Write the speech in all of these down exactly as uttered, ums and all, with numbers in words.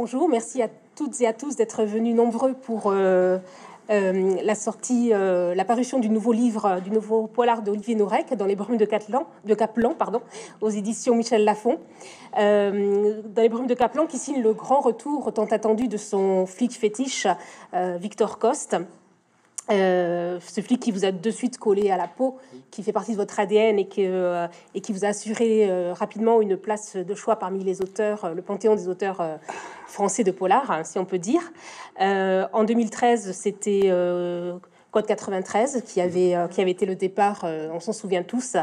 bonjour, merci à toutes et à tous d'être venus nombreux pour euh, euh, la sortie, euh, la parution du nouveau livre, du nouveau polar d'Olivier Norek dans les brumes de Caplan, de Caplan pardon, aux éditions Michel Lafon. Euh, dans les brumes de Caplan, qui signe le grand retour tant attendu de son flic fétiche, euh, Victor Coste. Euh, ce flic qui vous a de suite collé à la peau, qui fait partie de votre A D N et, que, euh, et qui vous a assuré euh, rapidement une place de choix parmi les auteurs, euh, le panthéon des auteurs euh, français de polar, hein, si on peut dire. Euh, en deux mille treize, c'était euh, Code quatre-vingt-treize qui avait, euh, qui avait été le départ, euh, on s'en souvient tous.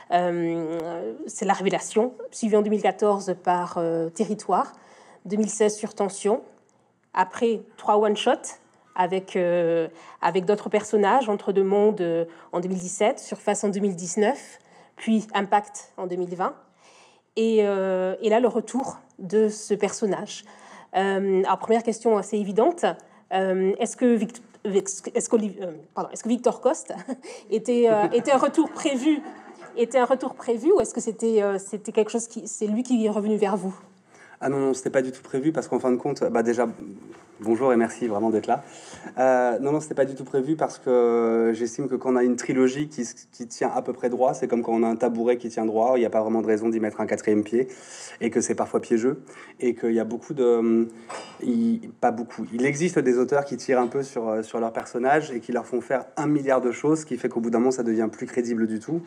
Euh, c'est la révélation, suivi en deux mille quatorze par euh, Territoire, deux mille seize sur Tension, après trois one-shots, avec, euh, avec d'autres personnages, Entre deux mondes euh, en deux mille dix-sept, Surface en deux mille dix-neuf, puis Impact en deux mille vingt. Et, euh, et là, le retour de ce personnage. Euh, alors, première question assez évidente, euh, est-ce que, Vict- est-ce que, euh, pardon, est-ce que Victor Coste était, euh, était un retour prévu était un retour prévu ou est-ce que c'était, euh, c'était quelque chose qui... C'est lui qui est revenu vers vous? Ah non, non, c'était pas du tout prévu parce qu'en fin de compte, bah déjà, bonjour et merci vraiment d'être là. Euh, non, non, c'était pas du tout prévu parce que j'estime que quand on a une trilogie qui, qui tient à peu près droit, c'est comme quand on a un tabouret qui tient droit, il n'y a pas vraiment de raison d'y mettre un quatrième pied et que c'est parfois piégeux et qu'il y a beaucoup de... Il, pas beaucoup. Il existe des auteurs qui tirent un peu sur, sur leurs personnages et qui leur font faire un milliard de choses, ce qui fait qu'au bout d'un moment, ça devient plus crédible du tout.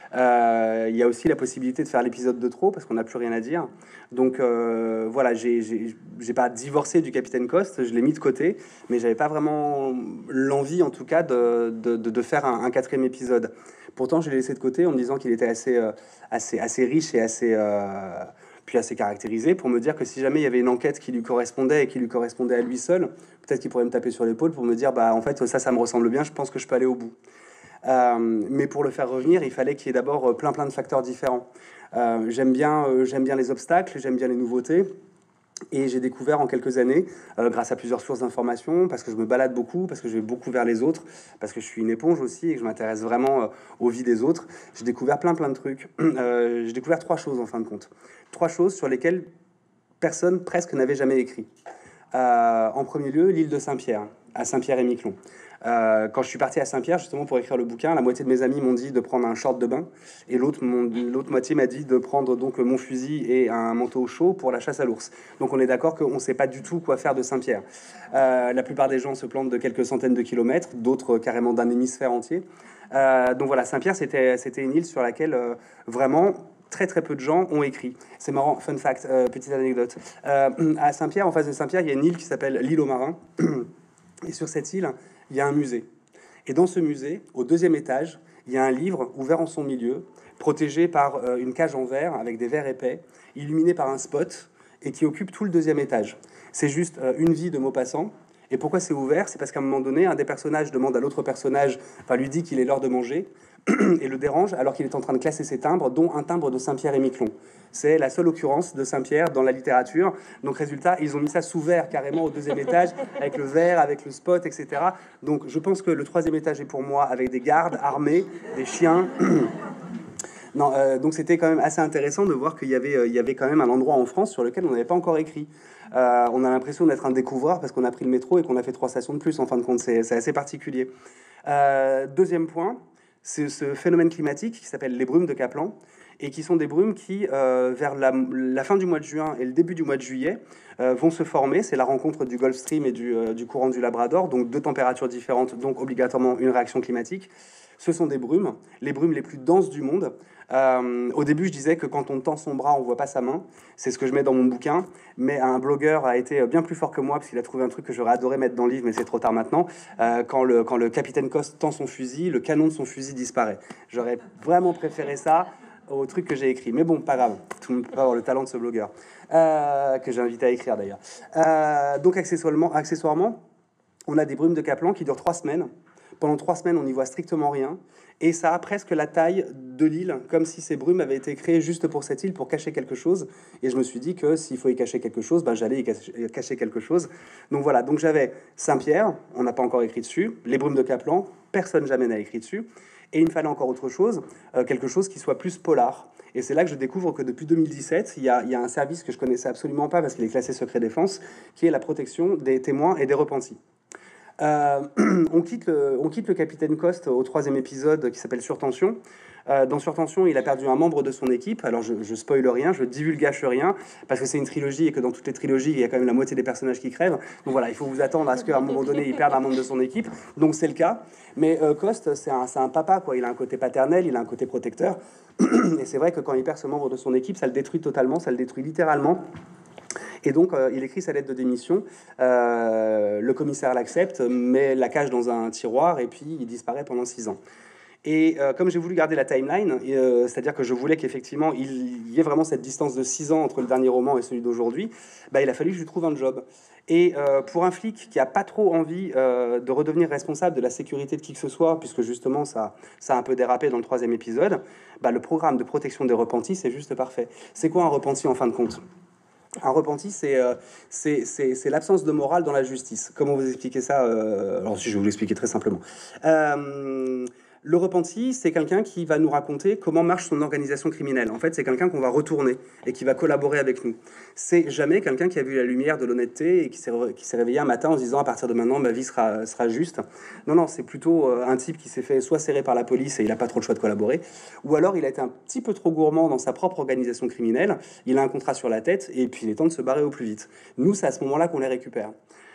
Euh, il y a aussi la possibilité de faire l'épisode de trop parce qu'on n'a plus rien à dire. Donc euh, voilà, j'ai, j'ai, j'ai pas divorcé du Capitaine Coste, je l'ai mis de côté, mais j'avais pas vraiment l'envie, en tout cas, de, de, de, de faire un, un quatrième épisode. Pourtant, je l'ai laissé de côté en me disant qu'il était assez, euh, assez, assez riche et assez, euh, puis assez caractérisé pour me dire que si jamais il y avait une enquête qui lui correspondait et qui lui correspondait à lui seul, peut-être qu'il pourrait me taper sur l'épaule pour me dire, bah en fait, ça, ça me ressemble bien, je pense que je peux aller au bout. Euh, mais pour le faire revenir, il fallait qu'il y ait d'abord plein plein de facteurs différents. Euh, j'aime bien, euh, j'aime bien les obstacles, j'aime bien les nouveautés. Et j'ai découvert en quelques années, euh, grâce à plusieurs sources d'informations, parce que je me balade beaucoup, parce que je vais beaucoup vers les autres, parce que je suis une éponge aussi et que je m'intéresse vraiment euh, aux vies des autres, j'ai découvert plein plein de trucs. Euh, j'ai découvert trois choses en fin de compte. Trois choses sur lesquelles personne presque n'avait jamais écrit. Euh, en premier lieu, l'île de Saint-Pierre, à Saint-Pierre-et-Miquelon. Euh, quand je suis parti à Saint-Pierre justement pour écrire le bouquin, la moitié de mes amis m'ont dit de prendre un short de bain et l'autre, mon, l'autre moitié m'a dit de prendre donc mon fusil et un manteau chaud pour la chasse à l'ours. Donc on est d'accord qu'on ne sait pas du tout quoi faire de Saint-Pierre. Euh, la plupart des gens se plantent de quelques centaines de kilomètres, d'autres carrément d'un hémisphère entier. Euh, donc voilà, Saint-Pierre, c'était, c'était une île sur laquelle euh, vraiment très très peu de gens ont écrit. C'est marrant, fun fact, euh, petite anecdote. Euh, à Saint-Pierre, en face de Saint-Pierre, il y a une île qui s'appelle l'île aux Marins. Et sur cette île, il y a un musée. Et dans ce musée, au deuxième étage, il y a un livre ouvert en son milieu, protégé par euh, une cage en verre avec des verres épais, illuminé par un spot et qui occupe tout le deuxième étage. C'est juste euh, une vie de Maupassant. Et pourquoi c'est ouvert? C'est parce qu'à un moment donné, un des personnages demande à l'autre personnage, enfin lui dit qu'il est l'heure de manger, et le dérange alors qu'il est en train de classer ses timbres, dont un timbre de Saint-Pierre-et-Miquelon. C'est la seule occurrence de Saint-Pierre dans la littérature. Donc résultat, ils ont mis ça sous verre carrément au deuxième étage, avec le verre, avec le spot, et cetera. Donc je pense que le troisième étage est pour moi, avec des gardes armés, des chiens. Non, euh, donc c'était quand même assez intéressant de voir qu'il y avait, euh, il y avait quand même un endroit en France sur lequel on n'avait pas encore écrit. Euh, on a l'impression d'être un découvreur parce qu'on a pris le métro et qu'on a fait trois stations de plus. En fin de compte, c'est, c'est assez particulier. Euh, deuxième point, c'est ce phénomène climatique qui s'appelle les brumes de Caplan et qui sont des brumes qui, euh, vers la, la fin du mois de juin et le début du mois de juillet, euh, vont se former. C'est la rencontre du Gulf Stream et du, euh, du courant du Labrador, donc deux températures différentes, donc obligatoirement une réaction climatique. Ce sont des brumes, les brumes les plus denses du monde. Euh, au début, je disais que quand on tend son bras, on voit pas sa main. C'est ce que je mets dans mon bouquin. Mais un blogueur a été bien plus fort que moi parce qu'il a trouvé un truc que j'aurais adoré mettre dans le livre, mais c'est trop tard maintenant. Euh, quand, le, quand le capitaine Coste tend son fusil, le canon de son fusil disparaît. J'aurais vraiment préféré ça au truc que j'ai écrit. Mais bon, pas grave. Tout le monde peut pas avoir le talent de ce blogueur. Euh, que j'ai invité à écrire d'ailleurs. Euh, donc accessoirement, accessoirement, on a des brumes de Caplan qui durent trois semaines. Pendant trois semaines, on n'y voit strictement rien. Et ça a presque la taille de l'île, comme si ces brumes avaient été créées juste pour cette île, pour cacher quelque chose. Et je me suis dit que s'il faut y cacher quelque chose, ben j'allais y cacher quelque chose. Donc voilà, donc j'avais Saint-Pierre, on n'a pas encore écrit dessus. Les brumes de Caplan, personne jamais n'a écrit dessus. Et il me fallait encore autre chose, euh, quelque chose qui soit plus polar. Et c'est là que je découvre que depuis deux mille dix-sept, il y a, il y a un service que je connaissais absolument pas parce qu'il est classé secret défense, qui est la protection des témoins et des repentis. Euh, on, quitte le, on quitte le capitaine Coste au troisième épisode qui s'appelle Surtension. Euh, dans Surtension, il a perdu un membre de son équipe. Alors je, je spoil rien, je divulgage rien, parce que c'est une trilogie et que dans toutes les trilogies, il y a quand même la moitié des personnages qui crèvent. Donc voilà, il faut vous attendre à ce qu'à un moment donné, il perde un membre de son équipe. Donc c'est le cas. Mais euh, Coste, c'est un, c'est un papa, quoi. Il a un côté paternel, il a un côté protecteur. Et c'est vrai que quand il perd ce membre de son équipe, ça le détruit totalement, ça le détruit littéralement. Et donc, euh, il écrit sa lettre de démission. Euh, le commissaire l'accepte, met la cache dans un tiroir et puis il disparaît pendant six ans. Et euh, comme j'ai voulu garder la timeline, euh, c'est-à-dire que je voulais qu'effectivement il y ait vraiment cette distance de six ans entre le dernier roman et celui d'aujourd'hui, bah, il a fallu que je lui trouve un job. Et euh, pour un flic qui a pas trop envie euh, de redevenir responsable de la sécurité de qui que ce soit, puisque justement ça, ça a un peu dérapé dans le troisième épisode, bah, le programme de protection des repentis, c'est juste parfait. C'est quoi un repenti en fin de compte ? Un repenti, c'est euh, c'est c'est c'est l'absence de morale dans la justice. Comment vous expliquer ça euh, Alors, si je vais vous l'expliquer très simplement. Euh, le repenti, c'est quelqu'un qui va nous raconter comment marche son organisation criminelle. En fait, c'est quelqu'un qu'on va retourner et qui va collaborer avec nous. C'est jamais quelqu'un qui a vu la lumière de l'honnêteté et qui s'est qui s'est réveillé un matin en se disant à partir de maintenant ma vie sera sera juste. Non, non, c'est plutôt euh, un type qui s'est fait soit serrer par la police et il n'a pas trop le choix de collaborer, ou alors il a été un petit peu trop gourmand dans sa propre organisation criminelle. Il a un contrat sur la tête et puis il est temps de se barrer au plus vite. Nous, c'est à ce moment-là qu'on les récupère.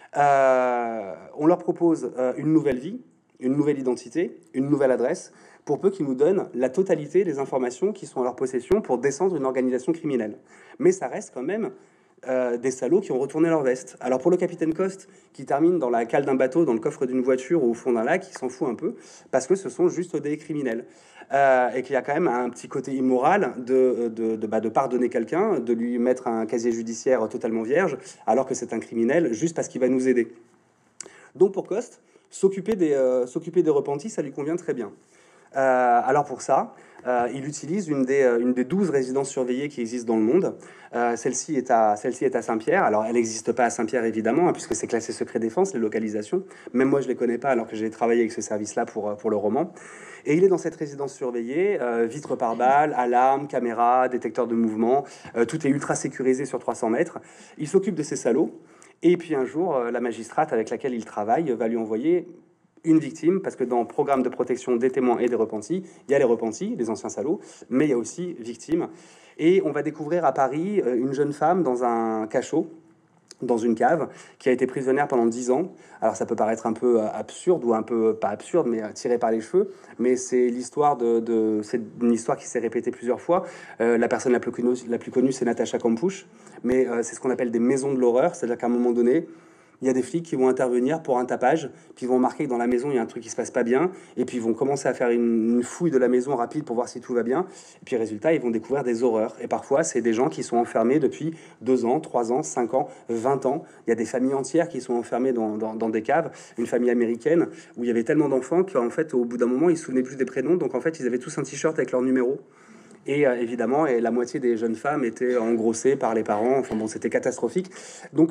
Euh, on leur propose euh, une nouvelle vie, une nouvelle identité, une nouvelle adresse, pour peu qu'ils nous donnent la totalité des informations qui sont en leur possession pour descendre une organisation criminelle. Mais ça reste quand même euh, des salauds qui ont retourné leur veste. Alors pour le capitaine Coste, qui termine dans la cale d'un bateau, dans le coffre d'une voiture ou au fond d'un lac, il s'en fout un peu, parce que ce sont juste des criminels. Euh, et qu'il y a quand même un petit côté immoral de, de, de, bah, de pardonner quelqu'un, de lui mettre un casier judiciaire totalement vierge, alors que c'est un criminel, juste parce qu'il va nous aider. Donc pour Coste, s'occuper des, euh, s'occuper des repentis, ça lui convient très bien. Euh, alors pour ça, euh, il utilise une des, euh, une des douze résidences surveillées qui existent dans le monde. Euh, celle-ci est à, celle-ci est à Saint-Pierre. Alors elle n'existe pas à Saint-Pierre évidemment, hein, puisque c'est classé secret défense, les localisations. Même moi je les connais pas, alors que j'ai travaillé avec ce service-là pour, pour le roman. Et il est dans cette résidence surveillée, euh, vitres par balles, alarme, caméra, détecteur de mouvement. Euh, tout est ultra sécurisé sur trois cents mètres. Il s'occupe de ces salauds. Et puis un jour, euh, la magistrate avec laquelle il travaille va lui envoyer une victime, parce que dans le programme de protection des témoins et des repentis, il y a les repentis, les anciens salauds, mais il y a aussi victimes. Et on va découvrir à Paris une jeune femme dans un cachot, dans une cave, qui a été prisonnière pendant dix ans. Alors ça peut paraître un peu absurde, ou un peu, pas absurde, mais tiré par les cheveux, mais c'est l'histoire de, de c'est une histoire qui s'est répétée plusieurs fois. Euh, la personne la plus connue, la plus connue c'est Natacha Kampusch, mais euh, c'est ce qu'on appelle des maisons de l'horreur, c'est-à-dire qu'à un moment donné, il y a des flics qui vont intervenir pour un tapage, puis ils vont remarquer que dans la maison, il y a un truc qui se passe pas bien, et puis ils vont commencer à faire une, une fouille de la maison rapide pour voir si tout va bien, et puis résultat, ils vont découvrir des horreurs. Et parfois, c'est des gens qui sont enfermés depuis deux ans, trois ans, cinq ans, vingt ans. Il y a des familles entières qui sont enfermées dans, dans, dans des caves. Une famille américaine où il y avait tellement d'enfants qu'en fait, au bout d'un moment, ils se souvenaient plus des prénoms, donc en fait, ils avaient tous un t-shirt avec leur numéro. Et euh, évidemment, et la moitié des jeunes femmes étaient engrossées par les parents. Enfin bon, c'était catastrophique. Donc,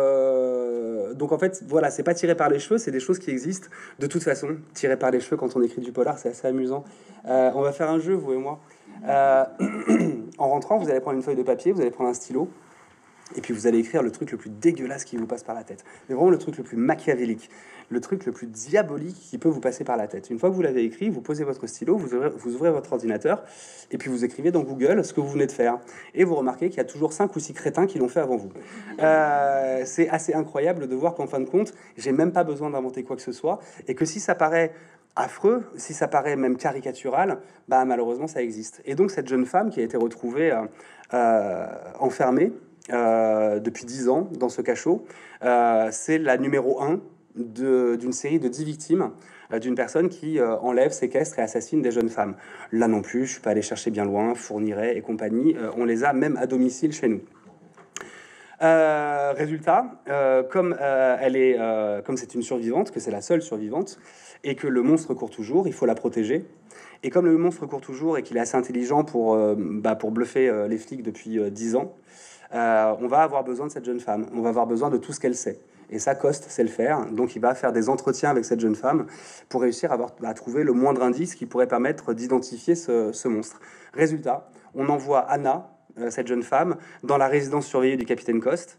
euh, donc en fait, voilà, c'est pas tiré par les cheveux, c'est des choses qui existent de toute façon. Tiré par les cheveux quand on écrit du polar, c'est assez amusant. Euh, on va faire un jeu, vous et moi. Euh, en rentrant, vous allez prendre une feuille de papier, vous allez prendre un stylo. Et puis vous allez écrire le truc le plus dégueulasse qui vous passe par la tête. Mais vraiment le truc le plus machiavélique, le truc le plus diabolique qui peut vous passer par la tête. Une fois que vous l'avez écrit, vous posez votre stylo, vous ouvrez, vous ouvrez votre ordinateur, et puis vous écrivez dans Google ce que vous venez de faire. Et vous remarquez qu'il y a toujours cinq ou six crétins qui l'ont fait avant vous. Euh, c'est assez incroyable de voir qu'en fin de compte, j'ai même pas besoin d'inventer quoi que ce soit, et que si ça paraît affreux, si ça paraît même caricatural, bah malheureusement ça existe. Et donc cette jeune femme qui a été retrouvée euh, euh, enfermée, Euh, depuis dix ans dans ce cachot, euh, c'est la numéro un d'une série de dix victimes euh, d'une personne qui euh, enlève, séquestre et assassine des jeunes femmes. Là non plus, je suis pas allé chercher bien loin, Fourniret et compagnie, euh, on les a même à domicile chez nous. Euh, résultat, euh, comme euh, elle est, euh, comme c'est une survivante, que c'est la seule survivante, et que le monstre court toujours, il faut la protéger. Et comme le monstre court toujours et qu'il est assez intelligent pour, euh, bah, pour bluffer euh, les flics depuis euh, dix ans, Euh, on va avoir besoin de cette jeune femme, on va avoir besoin de tout ce qu'elle sait. Et ça, Coste sait le faire, donc il va faire des entretiens avec cette jeune femme pour réussir à, avoir, à trouver le moindre indice qui pourrait permettre d'identifier ce, ce monstre. Résultat, on envoie Anna, euh, cette jeune femme, dans la résidence surveillée du capitaine Coste.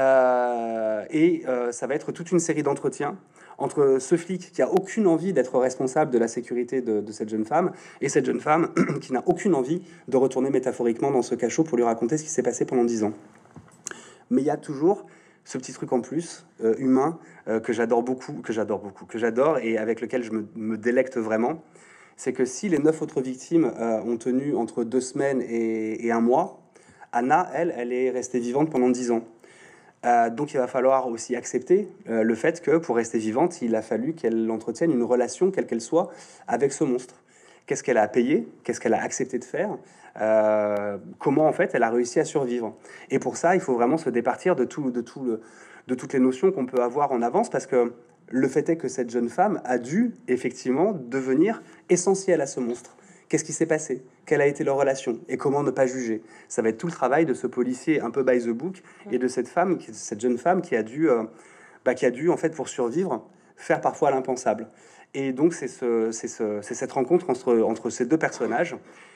Euh, et euh, ça va être toute une série d'entretiens entre ce flic qui a aucune envie d'être responsable de la sécurité de, de cette jeune femme et cette jeune femme qui n'a aucune envie de retourner métaphoriquement dans ce cachot pour lui raconter ce qui s'est passé pendant dix ans. Mais il y a toujours ce petit truc en plus, euh, humain, euh, que j'adore beaucoup, que j'adore beaucoup, que j'adore et avec lequel je me, me délecte vraiment. C'est que si les neuf autres victimes euh, ont tenu entre deux semaines et, et un mois, Anna, elle, elle est restée vivante pendant dix ans. Euh, donc il va falloir aussi accepter euh, le fait que pour rester vivante, il a fallu qu'elle entretienne une relation, quelle qu'elle soit, avec ce monstre. Qu'est-ce qu'elle a payé? Qu'est-ce qu'elle a accepté de faire? euh, Comment en fait elle a réussi à survivre? Et pour ça, il faut vraiment se départir de, tout, de, tout le, de toutes les notions qu'on peut avoir en avance, parce que le fait est que cette jeune femme a dû effectivement devenir essentielle à ce monstre. Qu'est-ce qui s'est passé? Quelle a été leur relation? Et comment ne pas juger? Ça va être tout le travail de ce policier un peu by the book et de cette femme, qui, cette jeune femme qui a dû, euh, bah, qui a dû en fait pour survivre faire parfois l'impensable. Et donc c'est ce, c'est ce, c'est cette rencontre entre, entre ces deux personnages.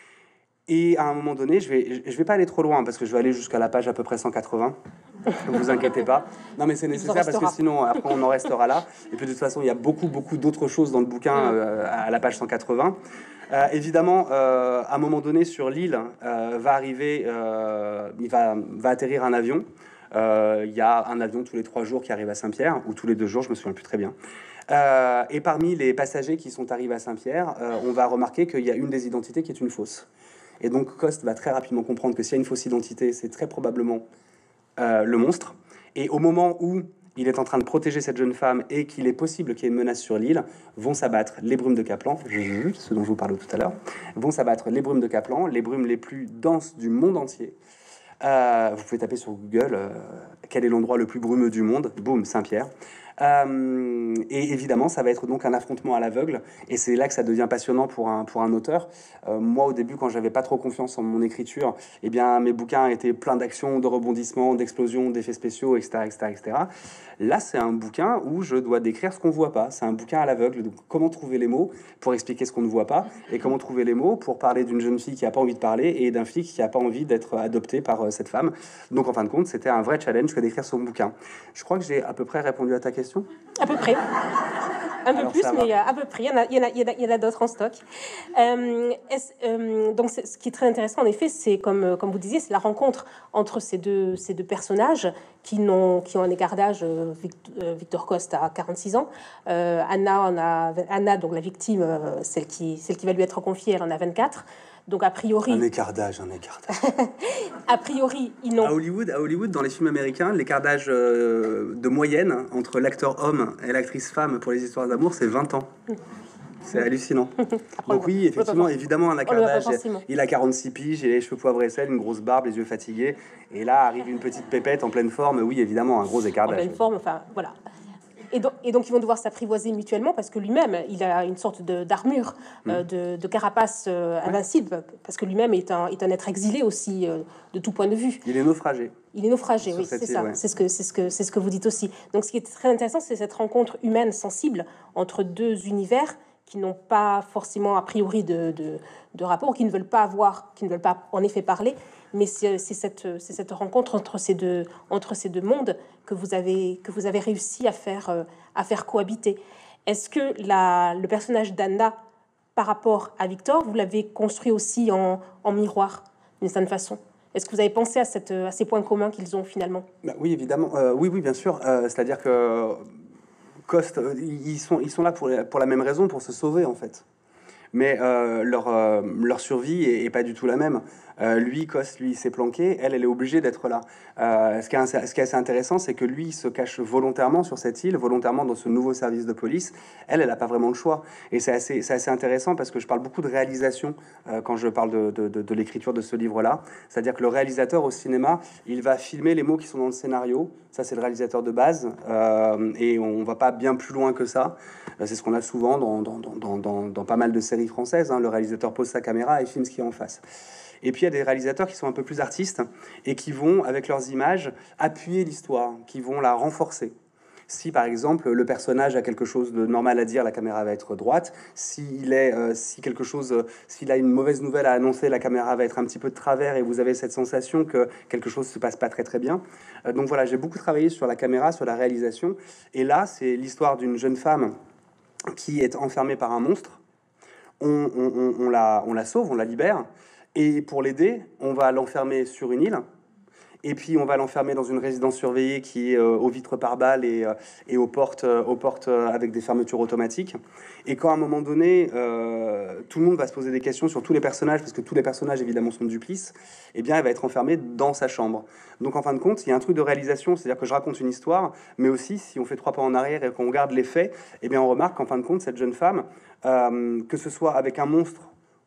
Et à un moment donné, je vais, je vais pas aller trop loin parce que je vais aller jusqu'à la page à peu près cent quatre-vingts. Ne vous inquiétez pas. Non, mais c'est nécessaire parce que sinon, après, on en restera là. Et puis de toute façon, il y a beaucoup, beaucoup d'autres choses dans le bouquin euh, à la page cent quatre-vingts. Euh, évidemment, euh, à un moment donné, sur l'île, euh, va arriver, euh, il va, va atterrir un avion. Euh, Il y a un avion tous les trois jours qui arrive à Saint-Pierre, ou tous les deux jours, je me souviens plus très bien. Euh, et parmi les passagers qui sont arrivés à Saint-Pierre, euh, on va remarquer qu'il y a une des identités qui est une fausse. Et donc Coste va très rapidement comprendre que s'il y a une fausse identité, c'est très probablement euh, le monstre. Et au moment où il est en train de protéger cette jeune femme et qu'il est possible qu'il y ait une menace sur l'île, vont s'abattre les brumes de Kaplan, ce dont je vous parlais tout à l'heure, vont s'abattre les brumes de Kaplan, les brumes les plus denses du monde entier. Euh, vous pouvez taper sur Google euh, quel est l'endroit le plus brumeux du monde, boum, Saint-Pierre. Euh, et évidemment, ça va être donc un affrontement à l'aveugle, et c'est là que ça devient passionnant pour un, pour un auteur. Euh, moi, au début, quand j'avais pas trop confiance en mon écriture, eh bien, mes bouquins étaient pleins d'actions, de rebondissements, d'explosions, d'effets spéciaux, et cetera, et cetera, et cetera. Là, c'est un bouquin où je dois décrire ce qu'on voit pas. C'est un bouquin à l'aveugle. Donc, comment trouver les mots pour expliquer ce qu'on ne voit pas, et comment trouver les mots pour parler d'une jeune fille qui a pas envie de parler et d'un flic qui a pas envie d'être adopté par euh, cette femme. Donc, en fin de compte, c'était un vrai challenge que d'écrire son bouquin. Je crois que j'ai à peu près répondu à ta question. À peu près. Un peu Alors, plus, mais à peu près. Il y en a, il y en a, il y en a, a d'autres en stock. Euh, euh, donc, ce qui est très intéressant, en effet, c'est comme, comme vous disiez, c'est la rencontre entre ces deux, ces deux personnages qui, n'ont, qui ont un écart d'âge. Victor, Victor Coste a quarante-six ans. Euh, Anna, on a, Anna, donc la victime, celle qui, celle qui va lui être confiée, elle en a vingt-quatre. Donc, a priori... Un écart d'âge, un écart d'âge. A priori, ils n'ont... À Hollywood, à Hollywood, dans les films américains, l'écart d'âge euh, de moyenne entre l'acteur homme et l'actrice femme pour les histoires d'amour, c'est vingt ans. C'est hallucinant. Donc oui, effectivement, évidemment, un écart d'âge. Il a quarante-six piges, il a les cheveux poivre et sel, une grosse barbe, les yeux fatigués. Et là, arrive une petite pépette en pleine forme. Oui, évidemment, un gros écart d'âge. En pleine forme, enfin, voilà. Et donc, et donc, ils vont devoir s'apprivoiser mutuellement parce que lui-même, il a une sorte de, d'armure, mmh. euh, de, de carapace euh, invincible, ouais. Parce que lui-même est un, est un être exilé aussi, euh, de tout point de vue. Il est naufragé. Il est naufragé, oui, c'est ça. Ouais. C'est ce que, c'est ce que, c'est ce que vous dites aussi. Donc, ce qui est très intéressant, c'est cette rencontre humaine sensible entre deux univers qui n'ont pas forcément a priori de, de, de rapport, qui ne veulent pas avoir, qui ne veulent pas en effet parler. Mais c'est, c'est, cette, c'est cette rencontre entre ces deux, entre ces deux mondes que vous avez, que vous avez réussi à faire, euh, à faire cohabiter. Est-ce que la, le personnage d'Anna, par rapport à Victor, vous l'avez construit aussi en, en miroir, d'une certaine façon? Est-ce que vous avez pensé à, cette, à ces points communs qu'ils ont finalement? Bah oui, évidemment. Euh, oui, oui, bien sûr. Euh, c'est-à-dire que Coste, ils sont, ils sont là pour, pour la même raison, pour se sauver, en fait. Mais euh, leur, euh, leur survie est, est pas du tout la même. Euh, lui, Coste, lui, s'est planqué. Elle, elle est obligée d'être là. Euh, ce, qui est, ce qui est assez intéressant, c'est que lui, il se cache volontairement sur cette île, volontairement dans ce nouveau service de police. Elle, elle n'a pas vraiment le choix. Et c'est assez, c'est assez intéressant parce que je parle beaucoup de réalisation euh, quand je parle de, de, de, de l'écriture de ce livre-là. C'est-à-dire que le réalisateur au cinéma, il va filmer les mots qui sont dans le scénario. Ça, c'est le réalisateur de base. Euh, et on ne va pas bien plus loin que ça. Euh, c'est ce qu'on a souvent dans, dans, dans, dans, dans pas mal de séries françaises. Hein. Le réalisateur pose sa caméra et filme ce qui est en face. Et puis il y a des réalisateurs qui sont un peu plus artistes et qui vont, avec leurs images, appuyer l'histoire, qui vont la renforcer. Si par exemple le personnage a quelque chose de normal à dire, la caméra va être droite. S'il est, euh, si quelque chose, euh, s'il a une mauvaise nouvelle à annoncer, la caméra va être un petit peu de travers et vous avez cette sensation que quelque chose se passe pas très très bien. Euh, donc voilà, j'ai beaucoup travaillé sur la caméra, sur la réalisation. Et là, c'est l'histoire d'une jeune femme qui est enfermée par un monstre. On, on, on, on, la, on la sauve, on la libère. Et pour l'aider, on va l'enfermer sur une île. Et puis on va l'enfermer dans une résidence surveillée qui est euh, aux vitres par balles et, euh, et aux portes, euh, aux portes euh, avec des fermetures automatiques. Et quand à un moment donné, euh, tout le monde va se poser des questions sur tous les personnages, parce que tous les personnages évidemment sont duplices, eh bien elle va être enfermée dans sa chambre. Donc en fin de compte, il y a un truc de réalisation, c'est-à-dire que je raconte une histoire, mais aussi si on fait trois pas en arrière et qu'on regarde les faits, eh bien on remarque qu'en fin de compte, cette jeune femme, euh, que ce soit avec un monstre